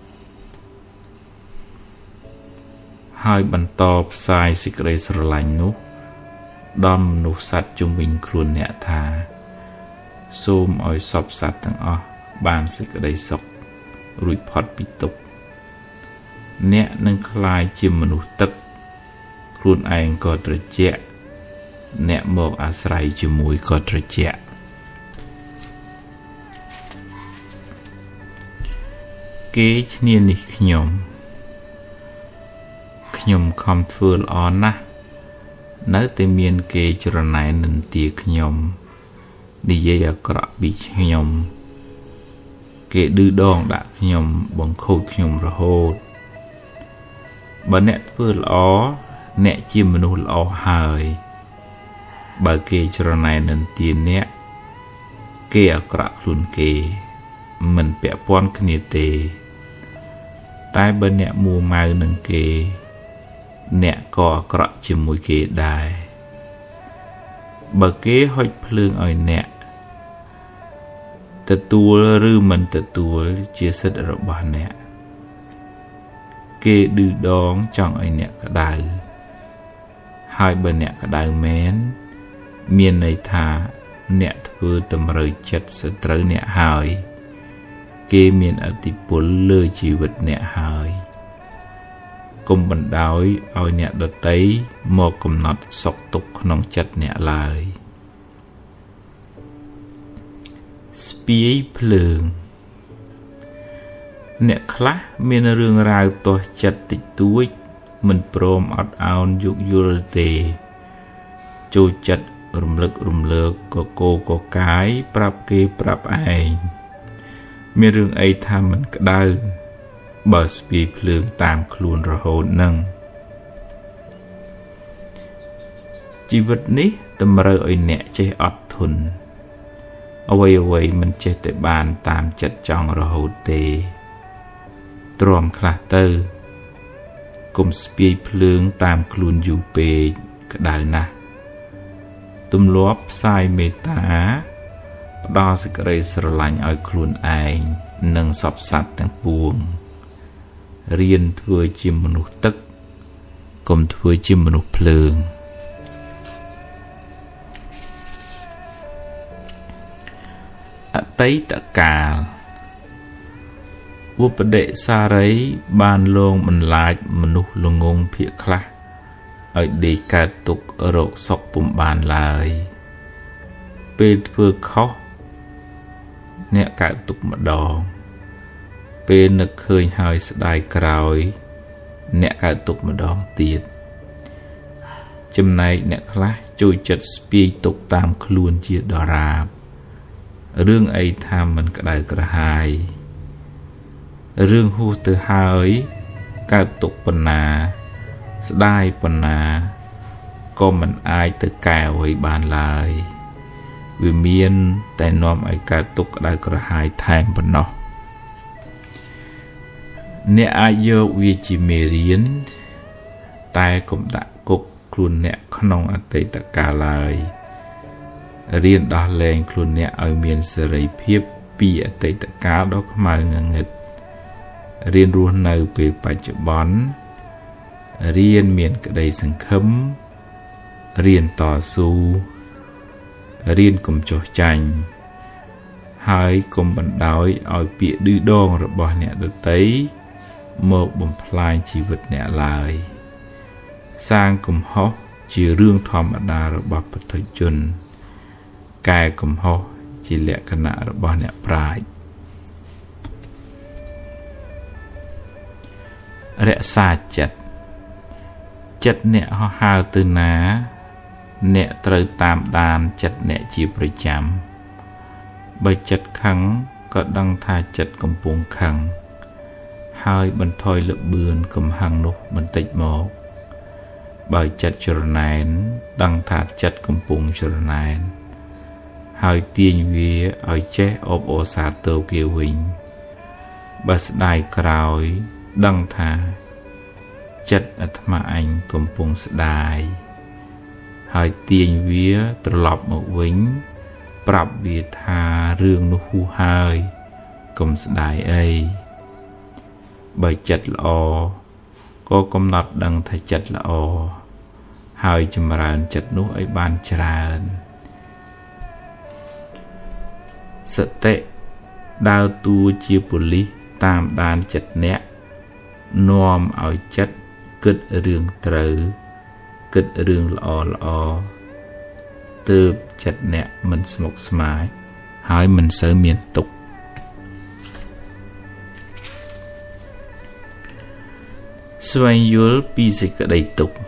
hai bàn to sai xích rây sờ lạnh nút đòn nút sắt chung mình khuôn nẹ thà xôm oi sọp sắt thằng o bàn xích rây sọc rụi phọt bị tục nẹ nâng khai chìm mà nút tức khuôn anh có trời chẹ nẹ một á sài chìm mùi có trời chẹ kế niên đi nhom nhom không phơiល្អណាស់នៅតែមានគេច្រណែននឹងទាខ្ញុំនិយាយអាក្រក់ពីខ្ញុំគេឌឺដងដាក់ខ្ញុំបង្ខូចខ្ញុំរហូតបើអ្នកធ្វើល្អអ្នកជាមនុស្សល្អហើយបើគេច្រណែននឹងទាអ្នកគេអាក្រក់ខ្លួនគេមិនពាក់ព័ន្ធគ្នាទេតែបើអ្នកមួម៉ៅនឹងគេអ្នកក៏អាក្រក់ជាមួយគេដែរបើគេហុចភ្លើងឲ្យអ្នកទទួលឬមិនទទួលជាសិទ្ធិរបស់អ្នកគេឌឺដងចង់ឲ្យអ្នកក្តៅហើយបើអ្នកក្តៅមែនមានន័យថាអ្នកធ្វើតម្រូវចិត្តសត្រូវអ្នកហើយគេមានអធិពលលើជីវិតអ្នកហើយកុំបណ្ដោយឲ្យអ្នកដតីមកកំណត់សុខទុក្ខក្នុងចិត្តអ្នកឡើយស្ពាយភ្លើងអ្នកខ្លះមានរឿងរ៉ាវទាស់ចិត្តតិចតួចមិនព្រមអត់ឱនយោគយល់ទេចូលចិត្តរំលឹករំលើកកកោកកាយប្រាប់គេប្រាប់ឯងមានរឿងអីថាមិនក្តៅបើស្ពាយភ្លើងតាមខ្លួនរហូតនឹងជីវិតនេះតម្រូវឲ្យអ្នកចេះអត់ធន់អ្វីអ្វីមិនចេះតែបានតាមចិត្តចង់រហូតទេទ្រាំខ្លះទៅកុំស្ពាយភ្លើងតាមខ្លួនយូរពេកក្តៅណាស់ទម្លាប់ផ្សាយមេត្តាផ្ដល់សេចក្តីស្រឡាញ់ឲ្យខ្លួនឯងនិងសពសត្វទាំងពួងរៀនធ្វើជាមនុស្សទឹកកុំធ្វើជាមនុស្សភ្លើងអតីតកាលឧបដិសារីបានលងបន្លាចមនុស្សល្ងងភាគខ្លះឲ្យដេកកើតទុក្ខរោគសុខពុំបានឡើយពេលធ្វើខុសអ្នកកើតទុក្ខម្ដងពេលនឹកឃើញហើយស្ដាយក្រោយអ្នកកើតទុក្ខម្ដងទៀតចំណែកអ្នកខ្លះចូលចិត្តស្ពាយទុក្ខតាមខ្លួនជាដរាបរឿងអីថាមិនក្តៅក្រហាយរឿងហួសទៅហើយកើតទុក្ខប៉ុណ្ណាស្ដាយប៉ុណ្ណាក៏មិនអាចទៅកែអ្វីបានឡើយវាមានតែនាំឲ្យកើតទុក្ខក្តៅក្រហាយថែមប៉ុណ្ណោះអ្នកអាចយកវាជាមេរៀនតែកុំដាក់គុកខ្លួនអ្នកក្នុងអតីតកាលឡើយរៀនដោះលែងខ្លួនអ្នកឲ្យមានសេរីភាពពីអតីតកាលដ៏ខ្មៅងងឹតរៀនរស់នៅពេលបច្ចុប្បន្នរៀនមានក្តីសង្ឃឹមរៀនតស៊ូរៀនកុំចុះចាញ់ហើយកុំបណ្ដោយឲ្យពាក្យឌឺដងរបស់អ្នកដទៃមកបំផ្លាញជីវិតអ្នកឡើយសាងកំហុសជារឿងធម្មតារបស់ពុទ្ធជនកែកំហុសជាលក្ខណៈរបស់អ្នកប្រាជ្ញរក្សាចិត្តចិត្តអ្នកហោះហើរទៅណាអ្នកត្រូវតាមដានចិត្តអ្នកជាប្រចាំបើចិត្តខឹងក៏ដឹងថាចិត្តកំពុងខឹងហើយបន្ថយល្បឿនកំហឹងនោះបន្តិចមកបើចិត្តច្រណែនដឹងថាចិត្តកំពុងច្រណែនហើយទាញវាឲ្យចេះអបអរសាទរគេវិញបើស្ដាយក្រោយដឹងថាចិត្តអាត្មាអញកំពុងស្ដាយហើយទាញវាត្រឡប់មកវិញប្រាប់វាថារឿងនោះហួសហើយកុំស្ដាយអីបើចិត្តល្អក៏កំណត់ដឹងថាចិត្តល្អហើយចម្រើនចិត្តនោះឲ្យបានច្រើនសតិដើរតួជាប៉ូលីសតាមដានចិត្តអ្នកនាំឲ្យចិត្តគិតរឿងត្រូវគិតរឿងល្អល្អទើបចិត្តអ្នកមិនស្មុគស្មាញហើយមិនសូវមានទុក្ខស្វែងយល់ពីសេចក្តីទុក្ខ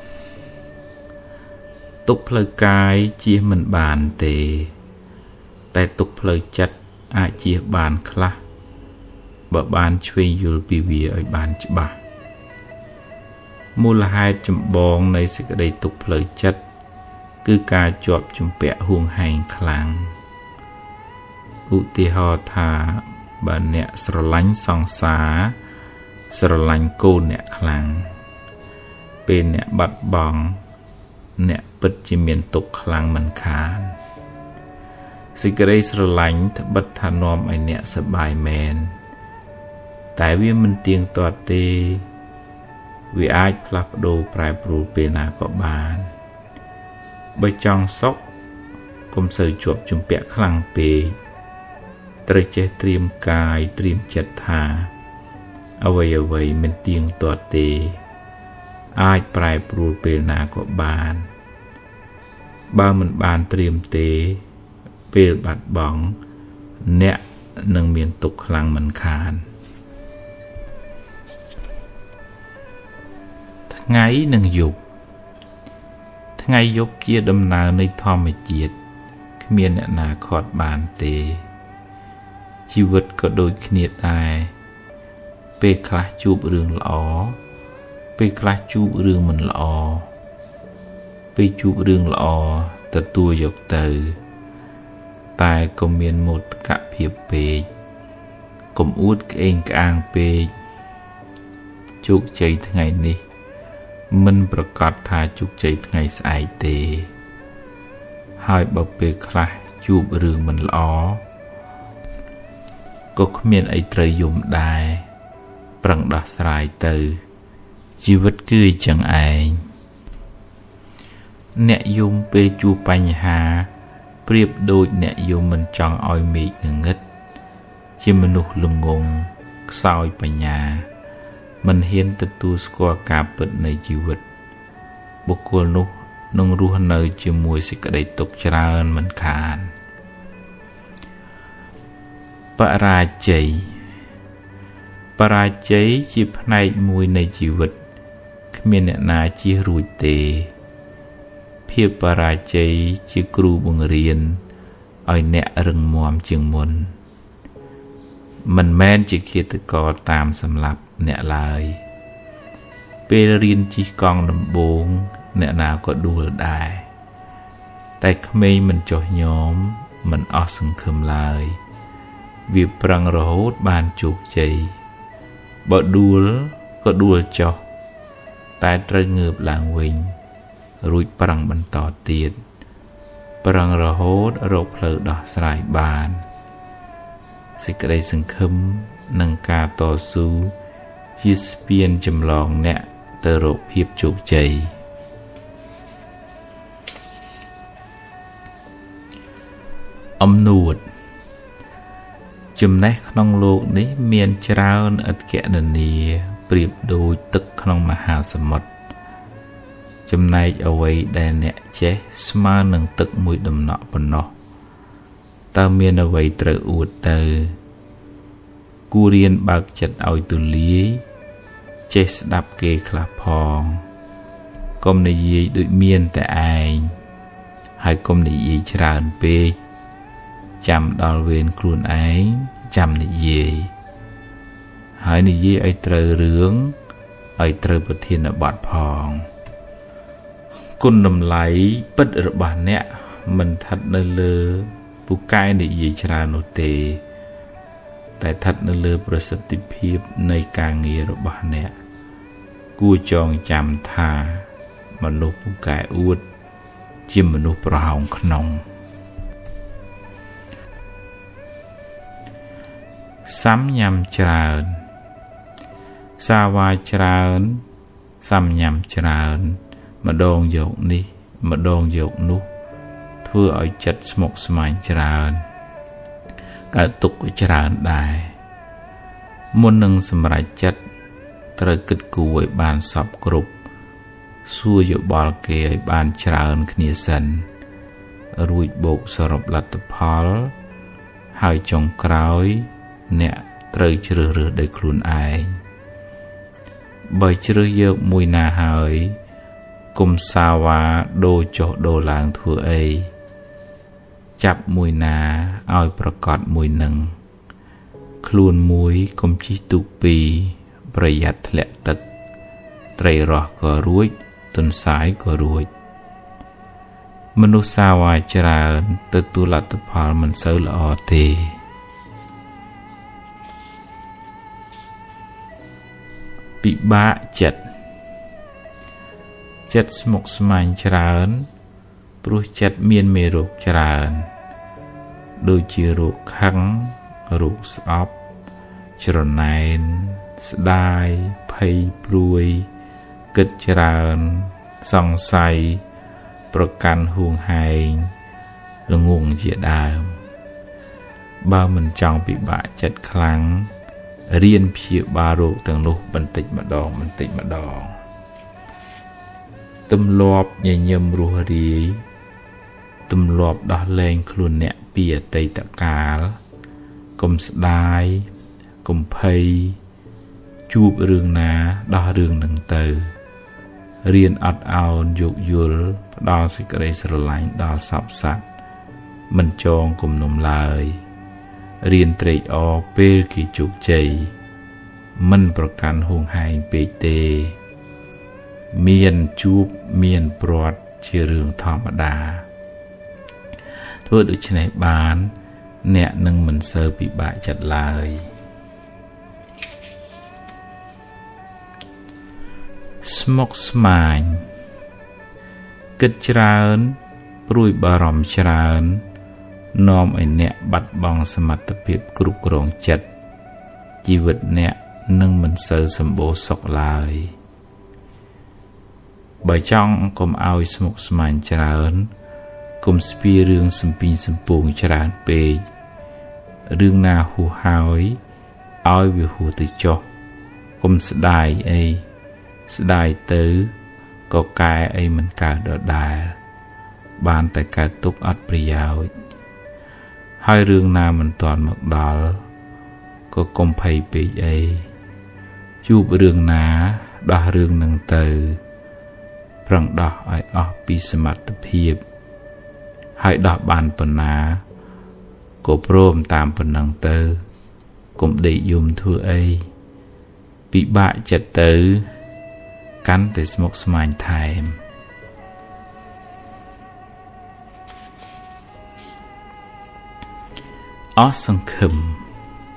ទុក្ខផ្លូវកាយជៀសមិនបានទេតែទុក្ខផ្លូវចិត្តអាចជៀសបានខ្លះបើបានឆ្វេងយល់ពីវាឲ្យបានច្បាស់មូលហេតុចម្បងនៃសេចក្តីទុក្ខផ្លូវចិត្តគឺការជាប់ជំពាក់ហួងហែងខ្លាំងឧទាហរណ៍ថាបើអ្នកស្រឡាញ់សង្សារស្រឡាញ់កូនអ្នកខ្លាំងពេលអ្នកបាត់បង់អ្នកពិតជាមានទុក្ខខ្លាំងមិនខានសេចក្តីស្រឡាញ់ត្បិតថានាំឲ្យអ្នកសប្បាយមែនតែវាមិនទៀងទាត់ទេវាអាចផ្លាស់ប្ដូរប្រែប្រួលពេលណាក៏បានបើចង់សុខកុំសូវជាប់ជំពាក់ខ្លាំងពេកត្រូវចេះត្រៀមកាយត្រៀមចិត្តថាអ្វីអ្វីមិនទៀងទាត់ទេអាចប្រែប្រួលពេលណាក៏បានបើមិនបានត្រៀមទេពេលបាត់បង់អ្នកនឹងមានទុក្ខខ្លាំងមិនខានថ្ងៃនិងយប់ថ្ងៃយប់ជាដំណើរនៃធម្មជាតិគ្មានអ្នកណាខាត់បានទេជីវិតក៏ដូចគ្នាដែរពេលខ្លះជួបរឿងល្អពេលខ្លះជួបរឿងមិនល្អពេលជួបរឿងល្អទទួលយកទៅតែក៏មានមោទកភាពពេកកុំអួតក្អេងក្អាងពេកជោគជ័យថ្ងៃនេះមិនប្រកាសថាជោគជ័យថ្ងៃស្អែកទេហើយបើពេលខ្លះជួបរឿងមិនល្អក៏គ្មានអីត្រូវយំដែរប្រឹងដោះស្រាយទៅជីវិតគឺអញ្ចឹងឯងអ្នកយំពេលជួបបញ្ហាប្រៀបដូចអ្នកយំមិនចង់ឲ្យមេឃងងឹតជាមនុស្សល្ងងខ្សោយបញ្ញាមិនហ៊ានទទួលស្គាល់ការពិតនៃជីវិតបុគ្គលនោះនឹងរស់នៅជាមួយសេចក្តីទុក្ខច្រើនមិនខានបរាជ័យបរាជ័យជាផ្នែកមួយនៃជីវិតគ្មានអ្នកណាជៀសរួចទេភាពបរាជ័យជាគ្រូបង្រៀនឲ្យអ្នករឹងមាំជាងមុនមិនមែនជាឃាតករតាមសម្លាប់អ្នកឡើយពេលរៀនជិះកង់ដំបូងអ្នកណាក៏ដួលដែរតែក្មេងមិនចុះញោមមិនអស់សង្ឃឹមឡើយវាប្រឹងរហូតបានជោគជ័យបើដួលក៏ដួលចុះតែត្រូវងើបឡើងវិញរួចប្រឹងបន្តទៀតប្រឹងរហូតរកផ្លូវដោះស្រាយបានសេចក្តីសង្ឃឹមនិងការតស៊ូជាស្ពានចម្លងអ្នកទៅរកភាពជោគជ័យអំនួតចំណេះក្នុងលោកនេះមានច្រើនឥតគណនាប្រៀបដូចទឹកក្នុងមហាសមុទ្រចំណែកអ្វីដែលអ្នកចេះស្មើនឹងទឹកមួយដំណក់ប៉ុណ្ណោះតើមានអ្វីត្រូវអួតទៅគួររៀនបើកចិត្តឲ្យទូលាយចេះស្ដាប់គេខ្លះផងកុំនិយាយដូចមានតែឯងហើយកុំនិយាយច្រើនពេកចាំដល់វេនខ្លួនឯងចាំនិយាយហើយនិយាយឲ្យត្រូវរឿងឲ្យត្រូវប្រធានបទផងគុណតម្លៃពិតរបស់អ្នកមិនស្ថិតនៅលើពូកែនិយាយច្រើននោះទេតែស្ថិតនៅលើប្រសិទ្ធភាពនៃការងាររបស់អ្នកគួរចងចាំថាមនុស្សពូកែអួតជាមនុស្សប្រហោងក្នុងសាំញ៉ាំច្រើនសាវាយច្រើនសាំញ៉ាំច្រើនម្ដងយកនេះម្ដងយកនោះធ្វើឲ្យចិត្តស្មុគស្មាញច្រើនកើតទុក្ខច្រើនដែរមុននឹងសម្រេចចិត្តត្រូវគិតគូរឲ្យបានសពគ្រប់សួរយោបល់គេឲ្យបានច្រើនគ្នាសិនរួចបូកសរុបលទ្ធផលហើយចុងក្រោយអ្នកត្រូវជ្រើសរើសដោយខ្លួនឯងបើជ្រើសយកមួយណាហើយកុំសាវ៉ាដូរចុះដូរឡើងធ្វើអីចាប់មួយណាឲ្យប្រកបមួយនឹងខ្លួនមួយកុំជិះទូកពីរប្រយ័ត្នធ្លាក់ទឹកត្រីរស់ក៏រួចទន្សាយក៏រួចមនុស្សសាវ៉ាច្រើនទទួលលទ្ធផលមិនសូវល្អទេពិបាកចិត្តចិត្តស្មុគស្មាញច្រើនព្រោះចិត្តមានមេរោគច្រើនដូចជារោគខឹងរោគស្អប់ច្រណែនស្ដាយភ័យព្រួយគិតច្រើនសង្ស័យប្រកាន់ហួងហែងល្ងងជាដើមបើមិនចង់ពិបាកចិត្តខ្លាំងរៀនព្យាបាលរោគទាំងនោះបន្តិចម្ដងបន្តិចម្ដងទម្លាប់ញញឹមរស់រាយទម្លាប់ដោះលែងខ្លួនអ្នកពីអតីតកាលកុំស្ដាយកុំភ័យជួបរឿងណាដោះរឿងនឹងទៅរៀនអត់ឱនយោគយល់ផ្ដល់សេចក្តីស្រឡាញ់ដល់សពសត្វមិនចងគំនុំឡើយរៀនត្រេកអរពេលគេជោគជ័យមិនប្រកាន់ហួងហែងពេកទេមានជួបមានព្រាត់ជារឿងធម្មតាធ្វើដូច្នេះបានអ្នកនឹងមិនសូវពិបាកចិត្តឡើយស្មុគស្មាញគិតច្រើនព្រួយបារម្ភច្រើននាំឲ្យអ្នកបាត់បង់សមត្ថភាពគ្រប់គ្រងចិត្តជីវិតអ្នកនឹងមិនសូវសម្បូរសុខឡើយបើចង់កុំឲ្យស្មុគស្មាញច្រើនកុំស្ពាយរឿងសំពីងសំពងច្រើនពេករឿងណាហួសហើយឲ្យវាហួសទៅចុះកុំស្ដាយអីស្ដាយទៅក៏កែអីមិនកើតដដែលបានតែកើតទុកអត់ប្រយោជន៍ហើយរឿងណាមិនទាន់មកដល់ក៏កុំភ័យពេកអីជួបរឿងណាដោះរឿងនឹងទៅប្រឹងដោះឲ្យអស់ពីសមត្ថភាពហើយដោះបានប៉ុណ្ណាក៏ព្រមតាមប៉ុណ្ណឹងទៅកុំដេកយំធ្វើអីពិបាកចិត្តទៅកាន់តែស្មុគស្មាញថែមអស់សង្ឃឹម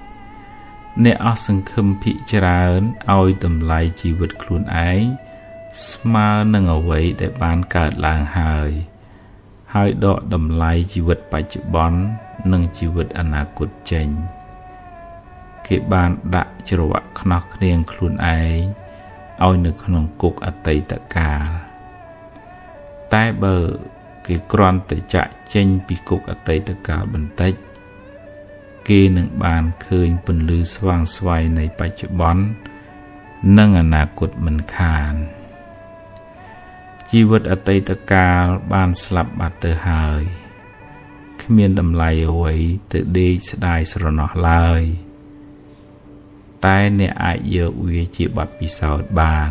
អ្នកអស់សង្ឃឹមភិកច្រើនឲ្យតម្លៃជីវិតខ្លួនឯងស្មើនឹងអ្វីដែលបានកើតឡើងហើយហើយដកតម្លៃជីវិតបច្ចុប្បន្ននិងជីវិតអនាគតចេញគេបានដាក់ច្រវាក់ខ្នោះគ្នាងខ្លួនឯងឲ្យនៅក្នុងគុកអតីតកាលតែបើគេគ្រាន់តែចាក់ចេញពីគុកអតីតកាលបន្តិចគេនឹងបានឃើញពន្លឺស្វាងស្វ័យនៃបច្ចុប្បន្ននិងអនាគតមិនខានជីវិតអតីតកាលបានស្លាប់បាត់ទៅហើយគ្មានតម្លៃអ្វីទៅដេកស្ដាយស្រណោះឡើយតែអ្នកអាចយកវាជាបទពិសោធន៍បាន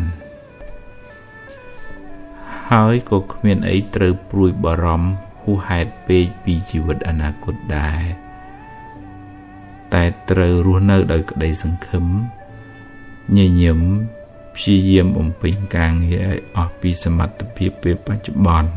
ហើយក៏គ្មានអីត្រូវព្រួយបារម្ភហួសហេតុពេកពីជីវិតអនាគតដែរតែត្រូវរស់នៅដោយក្តីសង្ឃឹមញញឹមព្យាយាមបំពេញការងារឲ្យអស់ពីសមត្ថភាពពេលបច្ចុប្បន្ន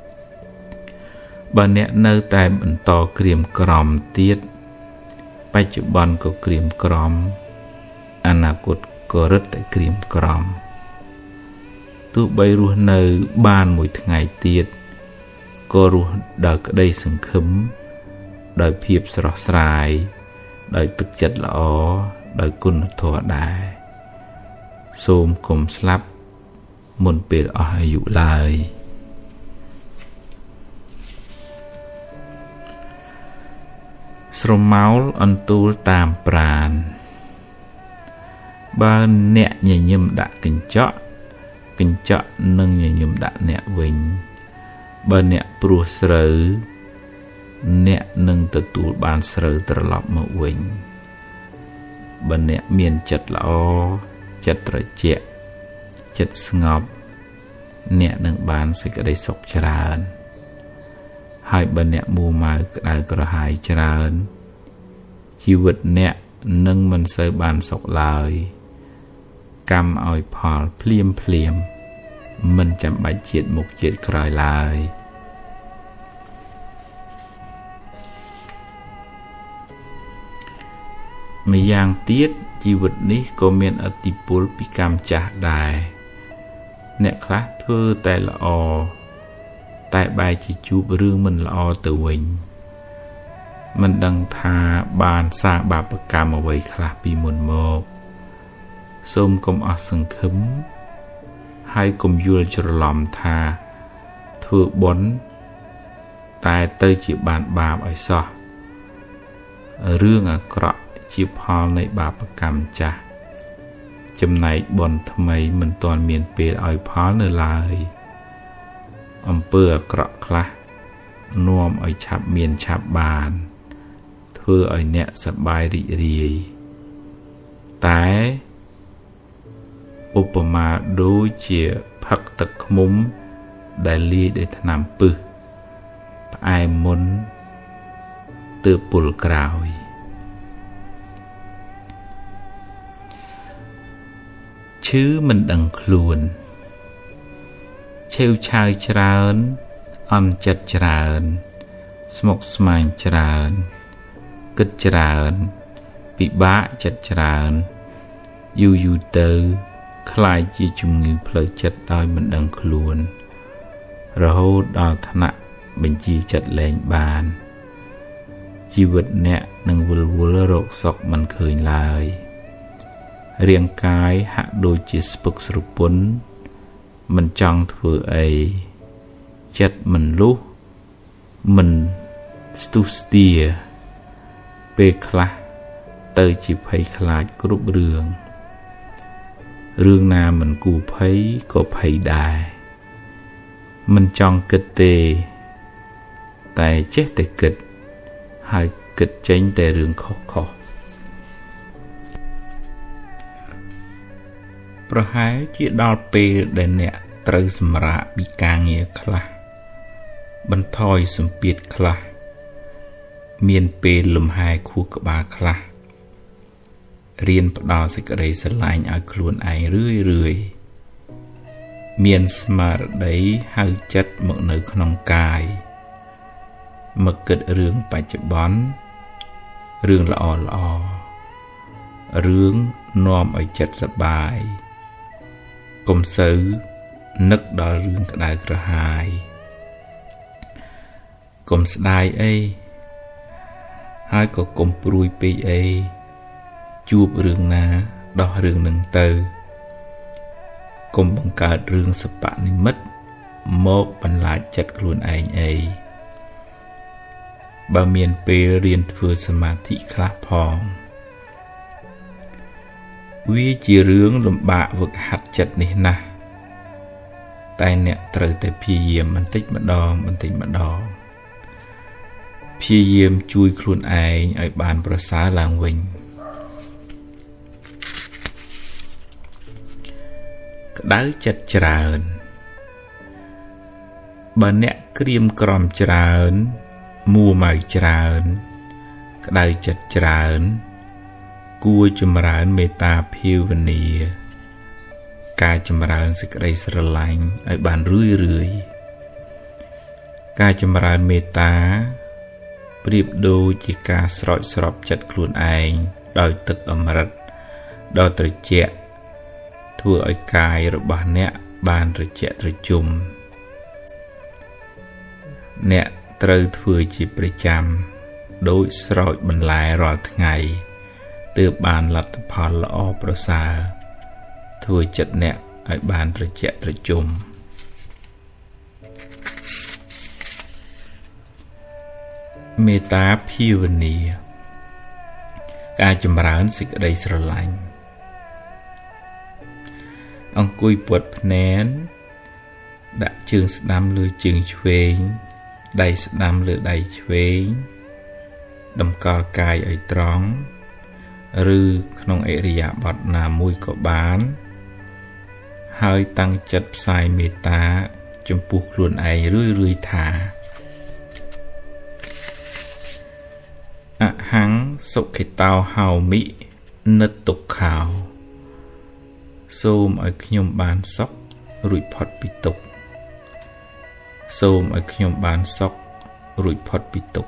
បើអ្នកនៅតែបន្តក្រៀមក្រំទៀតបច្ចុប្បន្នក៏ក្រៀមក្រំអនាគតក៏រឹតតែក្រៀមក្រំទោះបីរស់នៅបានមួយថ្ងៃទៀតក៏រស់ដោយក្តីសង្ឃឹមដោយភាពស្រស់ស្រាយដោយទឹកចិត្តល្អដោយគុណធម៌ដែរសូមកុំស្លាប់មុនពេលអស់អាយុឡើយស្រមោលអន្ទូលតាមប្រាណបើអ្នកញញឹមដាក់កញ្ចក់កញ្ចក់នឹងញញឹមដាក់អ្នកវិញបើអ្នកព្រោះស្រូវអ្នកនឹងទទួលបានស្រូវត្រឡប់មកវិញបើអ្នកមានចិត្តល្អចិត្តត្រជាក់ចិត្តស្ងប់អ្នកនឹងបានសេចក្តីសុខច្រើនហើយបើអ្នកមួម៉ៅក្តៅក្រហាយច្រើនជីវិតអ្នកនឹងមិនសូវបានសុខឡើយកម្មឲ្យផលភ្លាមភ្លាមមិនចាំបាច់ជាតិមុខជាតិក្រោយឡើយម្យ៉ាងទៀតជីវិតនេះក៏មានឥទ្ធិពលពីកម្មចាស់ដែរអ្នកខ្លះធ្វើតែល្អតែបែរជាជួបរឿងមិនល្អទៅវិញមិនដឹងថាបានសាងបាបកម្មអ្វីខ្លះពីមុនមកសូមកុំអស់សង្ឃឹមហើយកុំយល់ច្រឡំថាធ្វើបុណ្យតែទៅជាបានបាបឲ្យសោះរឿងអាក្រក់ជាផលនៃបាបកម្មចាស់ចំណែកបុណ្យថ្មីមិនទាន់មានពេលឲ្យផលនៅឡើយអំពើអាក្រក់ខ្លះនាំឲ្យឆាប់មានឆាប់បានធ្វើឲ្យអ្នកសប្បាយរីករាយតែឧបមាដូចជាផឹកទឹកឃ្មុំដែលលាយដោយថ្នាំពិសផ្អែមមុនទើបពុលក្រោយឈឺមិនដឹងខ្លួនឆេវឆាវច្រើនអន់ចិត្តច្រើនស្មុគស្មាញច្រើនគិតច្រើនពិបាកចិត្តច្រើនយូរយូរទៅคล้ายជាជំងឺផ្លូវចិត្តដោយមិនដឹងខ្លួនរហូតដល់ថ្នាក់បញ្ជាចិត្តលែងបានជីវិតអ្នកនឹងវិលវល់រកសុខមិនឃើញឡើយរាងកាយហាក់ដូចជាស្ពឹកស្រពន់មិនចង់ធ្វើអីចិត្តមិនលុះមិនស្ទុះស្ទាពេលខ្លះទៅជាភ័យខ្លាចគ្រប់រឿងរឿងណាមិនគួរភ័យក៏ភ័យដែរមិនចង់គិតទេតែចេះតែគិតហើយគិតចេញតែរឿងខុសខុសប្រហែលជាដល់ពេលដែលអ្នកត្រូវសម្រាកពីការងារខ្លះបន្ថយសម្ពាធខ្លះមានពេលលំហែខួរក្បាលខ្លះរៀនផ្ដល់សេចក្តីស្រឡាញ់ឲ្យខ្លួនឯងរឿយរឿយមានស្មារតីហៅចិត្តមកនៅក្នុងកាយមកគិតរឿងបច្ចុប្បន្នរឿងល្អល្អរឿងនាំឲ្យចិត្តសប្បាយកុំសូវនឹកដល់រឿងក្តៅក្រហាយកុំស្ដាយអីហើយក៏កុំព្រួយពេកអីជួបរឿងណាដោះរឿងនឹងទៅកុំបង្កើតរឿងសបនិមិត្តមកបន្លាចចិត្តខ្លួនឯងអីបើមានពេលរៀនធ្វើសមាធិខ្លះផងវាជារឿងលំបាកវឹកហាត់ចិត្តនេះណាស់តែអ្នកត្រូវតែព្យាយាមបន្តិចម្ដងបន្តិចម្ដងព្យាយាមជួយខ្លួនឯងឲ្យបានប្រសើរឡើងវិញក្តៅចិត្តច្រើនបើអ្នកក្រៀមក្រំច្រើនមួម៉ៅច្រើនក្តៅចិត្តច្រើនគួរចម្រើនមេត្តាភាវនាការចម្រើនសេចក្តីស្រឡាញ់ឲ្យបានរឿយរឿយការចម្រើនមេត្តាប្រៀបដូចជាការស្រោចស្រពចិត្តខ្លួនឯងដោយទឹកអម្រឹតដ៏ត្រជាក់ធ្វើឲ្យកាយរបស់អ្នកបានត្រជាក់ត្រជុំអ្នកត្រូវធ្វើជាប្រចាំដោយស្រោចបន្លែរាល់ថ្ងៃទើបបានលទ្ធផលល្អប្រសើរធ្វើចិត្តអ្នកឲ្យបានត្រជាក់ត្រជុំមេត្តាភាវនាការចម្រើនសេចក្តីស្រឡាញ់អង្គុយព័ទ្ធភ្នែនដាក់ជើងស្ដាំលើជើងឆ្វេងដៃស្ដាំលើដៃឆ្វេងតម្កល់កាយឲ្យត្រង់ឬក្នុងឥរិយាបថណាមួយក៏បានហើយតាំងចិត្តផ្សាយមេត្តាចំពោះខ្លួនឯងរឿយរឿយថាអហង្សុខិតោហោមិនិតទុក្ខោសូមឲ្យខ្ញុំបានសុខរួចផុតពីទុក្ខសូមឲ្យខ្ញុំបានសុខរួចផុតពីទុក្ខ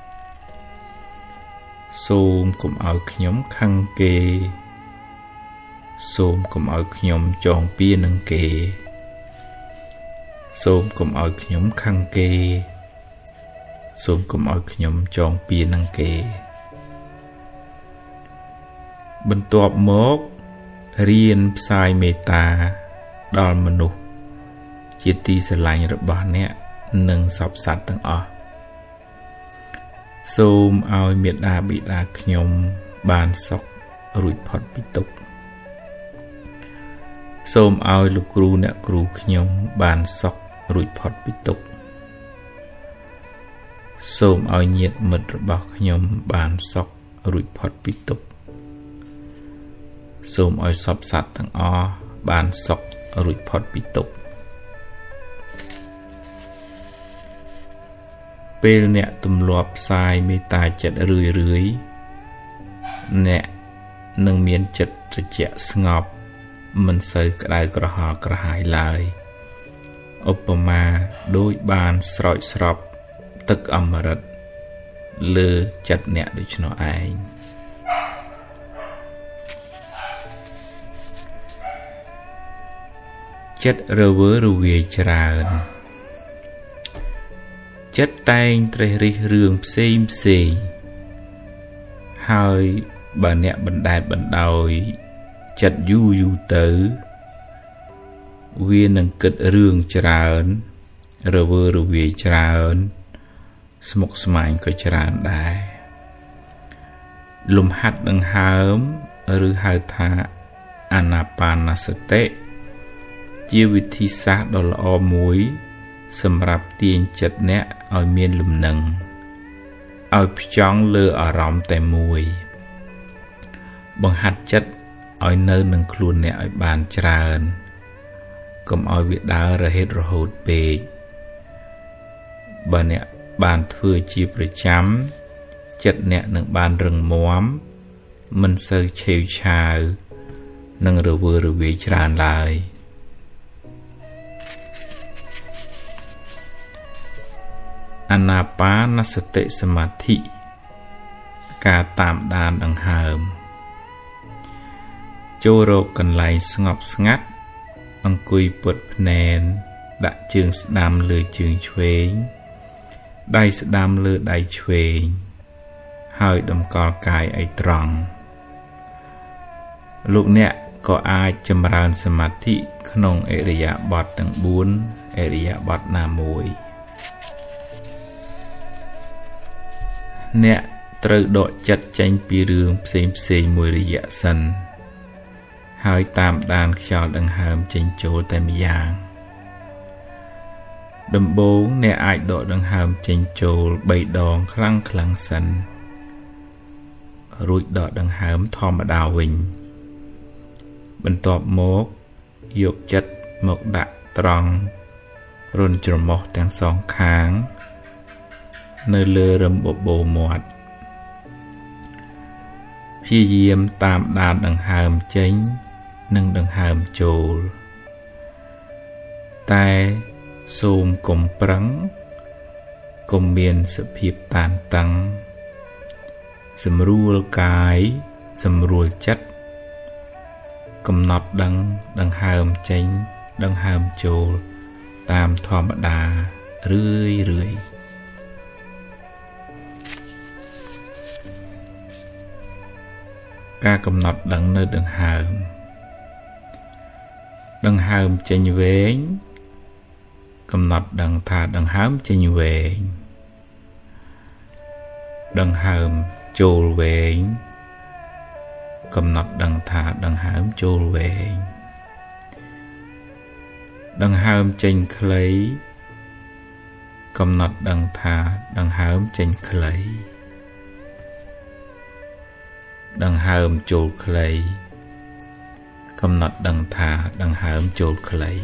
សូមកុំឲ្យខ្ញុំខឹងគេសូមកុំឲ្យខ្ញុំចងពៀនឹងគេសូមកុំឲ្យខ្ញុំខឹងគេសូមកុំឲ្យខ្ញុំចងពៀនឹងគេបន្ទាប់មករៀនផ្សាយមេត្តាដល់មនុស្សជាទីស្រឡាញ់របស់អ្នកនិងសពសត្វទាំងអស់សូមឲ្យមេត្តាបិតាខ្ញុំបានសុខរួចផុតពីទុក្ខសូមឲ្យលោកគ្រូអ្នកគ្រូខ្ញុំបានសុខរួចផុតពីទុក្ខសូមឲ្យញាតិមិត្តរបស់ខ្ញុំបានសុខរួចផុតពីទុក្ខសូមឲ្យសពសត្វទាំងអស់បានសុខរួចផុតពីទុក្ខពេលអ្នកទម្លាប់ផ្សាយមេត្តាចិត្តរឿយរឿយអ្នកនឹងមានចិត្តត្រជាក់ស្ងប់មិនសូវក្តៅក្រហល់ក្រហាយឡើយឧបមាដូចបានស្រោចស្រពទឹកអម្រឹតលើចិត្តអ្នកដូច្នោះឯងចិត្តរវើរវាយច្រើនចិត្តតែងត្រេះរិះរឿងផ្សេងផ្សេងហើយបើអ្នកបណ្ដែតបណ្ដោយចិត្តយូរយូរទៅវានឹងគិតរឿងច្រើនរវើរវាយច្រើនស្មុគស្មាញក៏ច្រើនដែរលំហាត់ដង្ហើមឬហៅថាអាណាបានសតិជាវិធីសាស្ត្រដ៏ល្អមួយសម្រាប់ទាញចិត្តអ្នកឲ្យមានលំនឹងឲ្យផ្ចង់លើអារម្មណ៍តែមួយបង្ហាត់ចិត្តឲ្យនៅនឹងខ្លួនអ្នកឲ្យបានច្រើនកុំឲ្យវាដើររហេតរហូតពេកបើអ្នកបានធ្វើជាប្រចាំចិត្តអ្នកនឹងបានរឹងមាំមិនសូវឆេវឆាវនិងរវើរវាយច្រើនឡើយអាណាបានសតិសមាធិការតាមដានដង្ហើមចូលរកកន្លែងស្ងប់ស្ងាត់អង្គុយពុតភ្នែនដាក់ជើងស្ដាំលើជើងឆ្វេងដៃស្ដាំលើដៃឆ្វេងហើយតម្កល់កាយឲ្យត្រង់លោកអ្នកក៏អាចចម្រើនសមាធិក្នុងឥរិយាបថទាំងបួនឥរិយាបថណាមួយអ្នកត្រូវដកចិត្តចេញពីរឿងផ្សេងផ្សេងមួយរយៈសិនហើយតាមដានខ្យល់ដង្ហើមចេញចូលតែម្យ៉ាងដំបូងអ្នកអាចដកដង្ហើមចេញចូលបីដងខ្លាំងខ្លាំងសិនរួចដកដង្ហើមធម្មតាវិញបន្ទាប់មកយកចិត្តមកដាក់ត្រង់រុនច្រមុះទាំងសងខាងនៅលើរឹមបបូរមាត់ព្យាយាមតាមដានដង្ហើមចេញនិងដង្ហើមចូលតែសូមកុំប្រឹងកុំមានសភាពតានតឹងសម្រួលកាយសម្រួលចិត្តកំណត់ដឹងដង្ហើមចេញដង្ហើមចូលតាមធម្មតារឿយរឿយការកំណត់ដឹងនៅដង្ហើមដង្ហើមចេញវែងកំណត់ដឹងថាដង្ហើមចេញវែងដង្ហើមចូលវែងកំណត់ដឹងថាដង្ហើមចូលវែងដង្ហើមចេញខ្លីកំណត់ដឹងថាដង្ហើមចេញខ្លីដង្ហើមចូលខ្លីកំណត់ដឹងថាដង្ហើមចូលខ្លី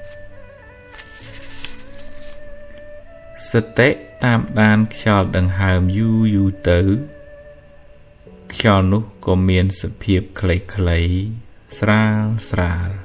សតិតាមដានខ្យល់ដង្ហើមយូរយូរទៅខ្យល់នោះក៏មានសភាពខ្លីខ្លីស្រាលស្រាល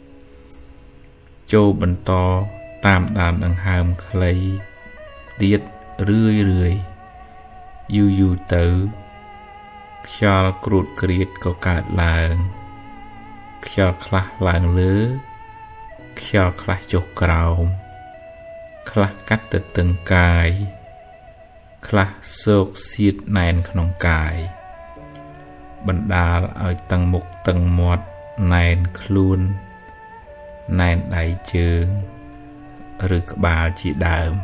ចូលបន្តតាមដានដង្ហើមខ្លីទៀតរឿយរឿយយូរយូរទៅខ្យល់គ្រួតគ្រៀតក៏កើតឡើងខ្យល់ខ្លះឡើងលើខ្យល់ខ្លះចុះក្រោមខ្លះកាត់ទៅទឹងកាយខ្លះសោកសៀតណែនក្នុងកាយបណ្ដាលឲ្យតឹងមុខតឹងមាត់ណែនខ្លួនណែនដៃជើងឬក្បាលជាដើម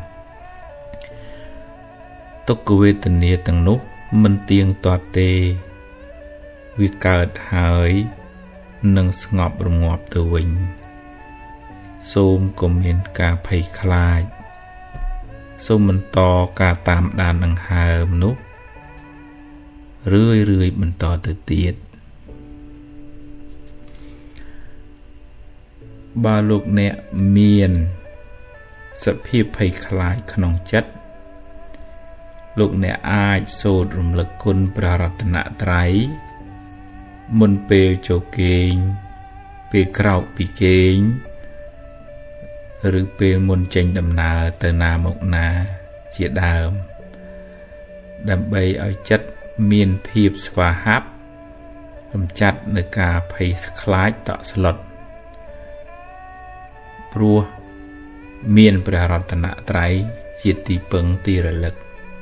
ទុក្ខវេទនាទាំងនោះមិនទៀងទាត់ទេវាកើតហើយនឹងស្ងប់រងាប់ទៅវិញសូមកុំមានការភ័យខ្លាចសូមបន្តការតាមដានដង្ហើមនោះរឿយរឿយបន្តទៅទៀតបើលោកអ្នកមានសភាពភ័យខ្លាចក្នុងចិត្តលោកអ្នកអាចសូត្ររំលឹកគុណព្រះរតនត្រ័យមុនពេលចូលគេងពេលក្រោកពីគេងឬពេលមុនចេញដំណើរទៅណាមកណាជាដើមដើម្បីឲ្យចិត្តមានភាពស្វាហាប់កម្ចាត់នៅការភ័យខ្លាចតក់ស្លុតព្រោះមានព្រះរតនត្រ័យជាទីពឹងទីរលឹក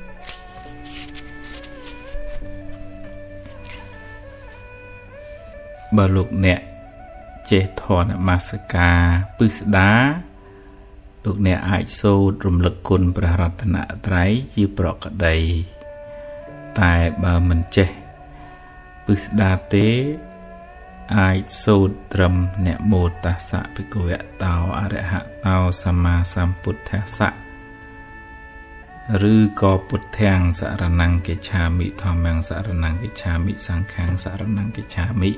បើលោកអ្នកចេះធម៌នមស្ការពិស្ដាលោកអ្នកអាចសូត្ររំលឹកគុណព្រះរតនត្រ័យជាប្រក្តីតែបើមិនចេះពិស្ដាទេអាចសូត្រត្រឹមនមោតស្សៈភិក្ខវៈតោអរហតោសម្មាសម្ពុទ្ធស្សៈឬក៏ពុទ្ធាំសរណង្កិច្ឆាមិធម្មំសរណង្កិច្ឆាមិសង្ឃំសរណង្កិច្ឆាមិ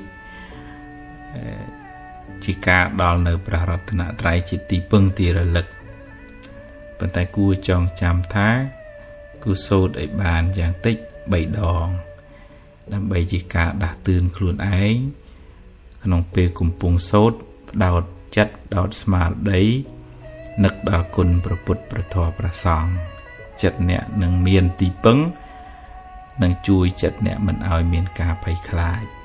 ជាការដល់នៅព្រះរតនត្រ័យជាទីពឹងទីរលឹកប៉ុន្តែគួរចងចាំថាគួរសូត្រឲ្យបានយ៉ាងតិចបីដងដើម្បីជាការដាស់តឿនខ្លួនឯងក្នុងពេលកំពុងសូត្រផ្ដោតចិត្តផ្ដោតស្មារតីនឹកដល់គុណព្រះពុទ្ធព្រះធម៌ព្រះសង្ឃចិត្តអ្នកនឹងមានទីពឹងនឹងជួយចិត្តអ្នកមិនឲ្យមានការភ័យខ្លាច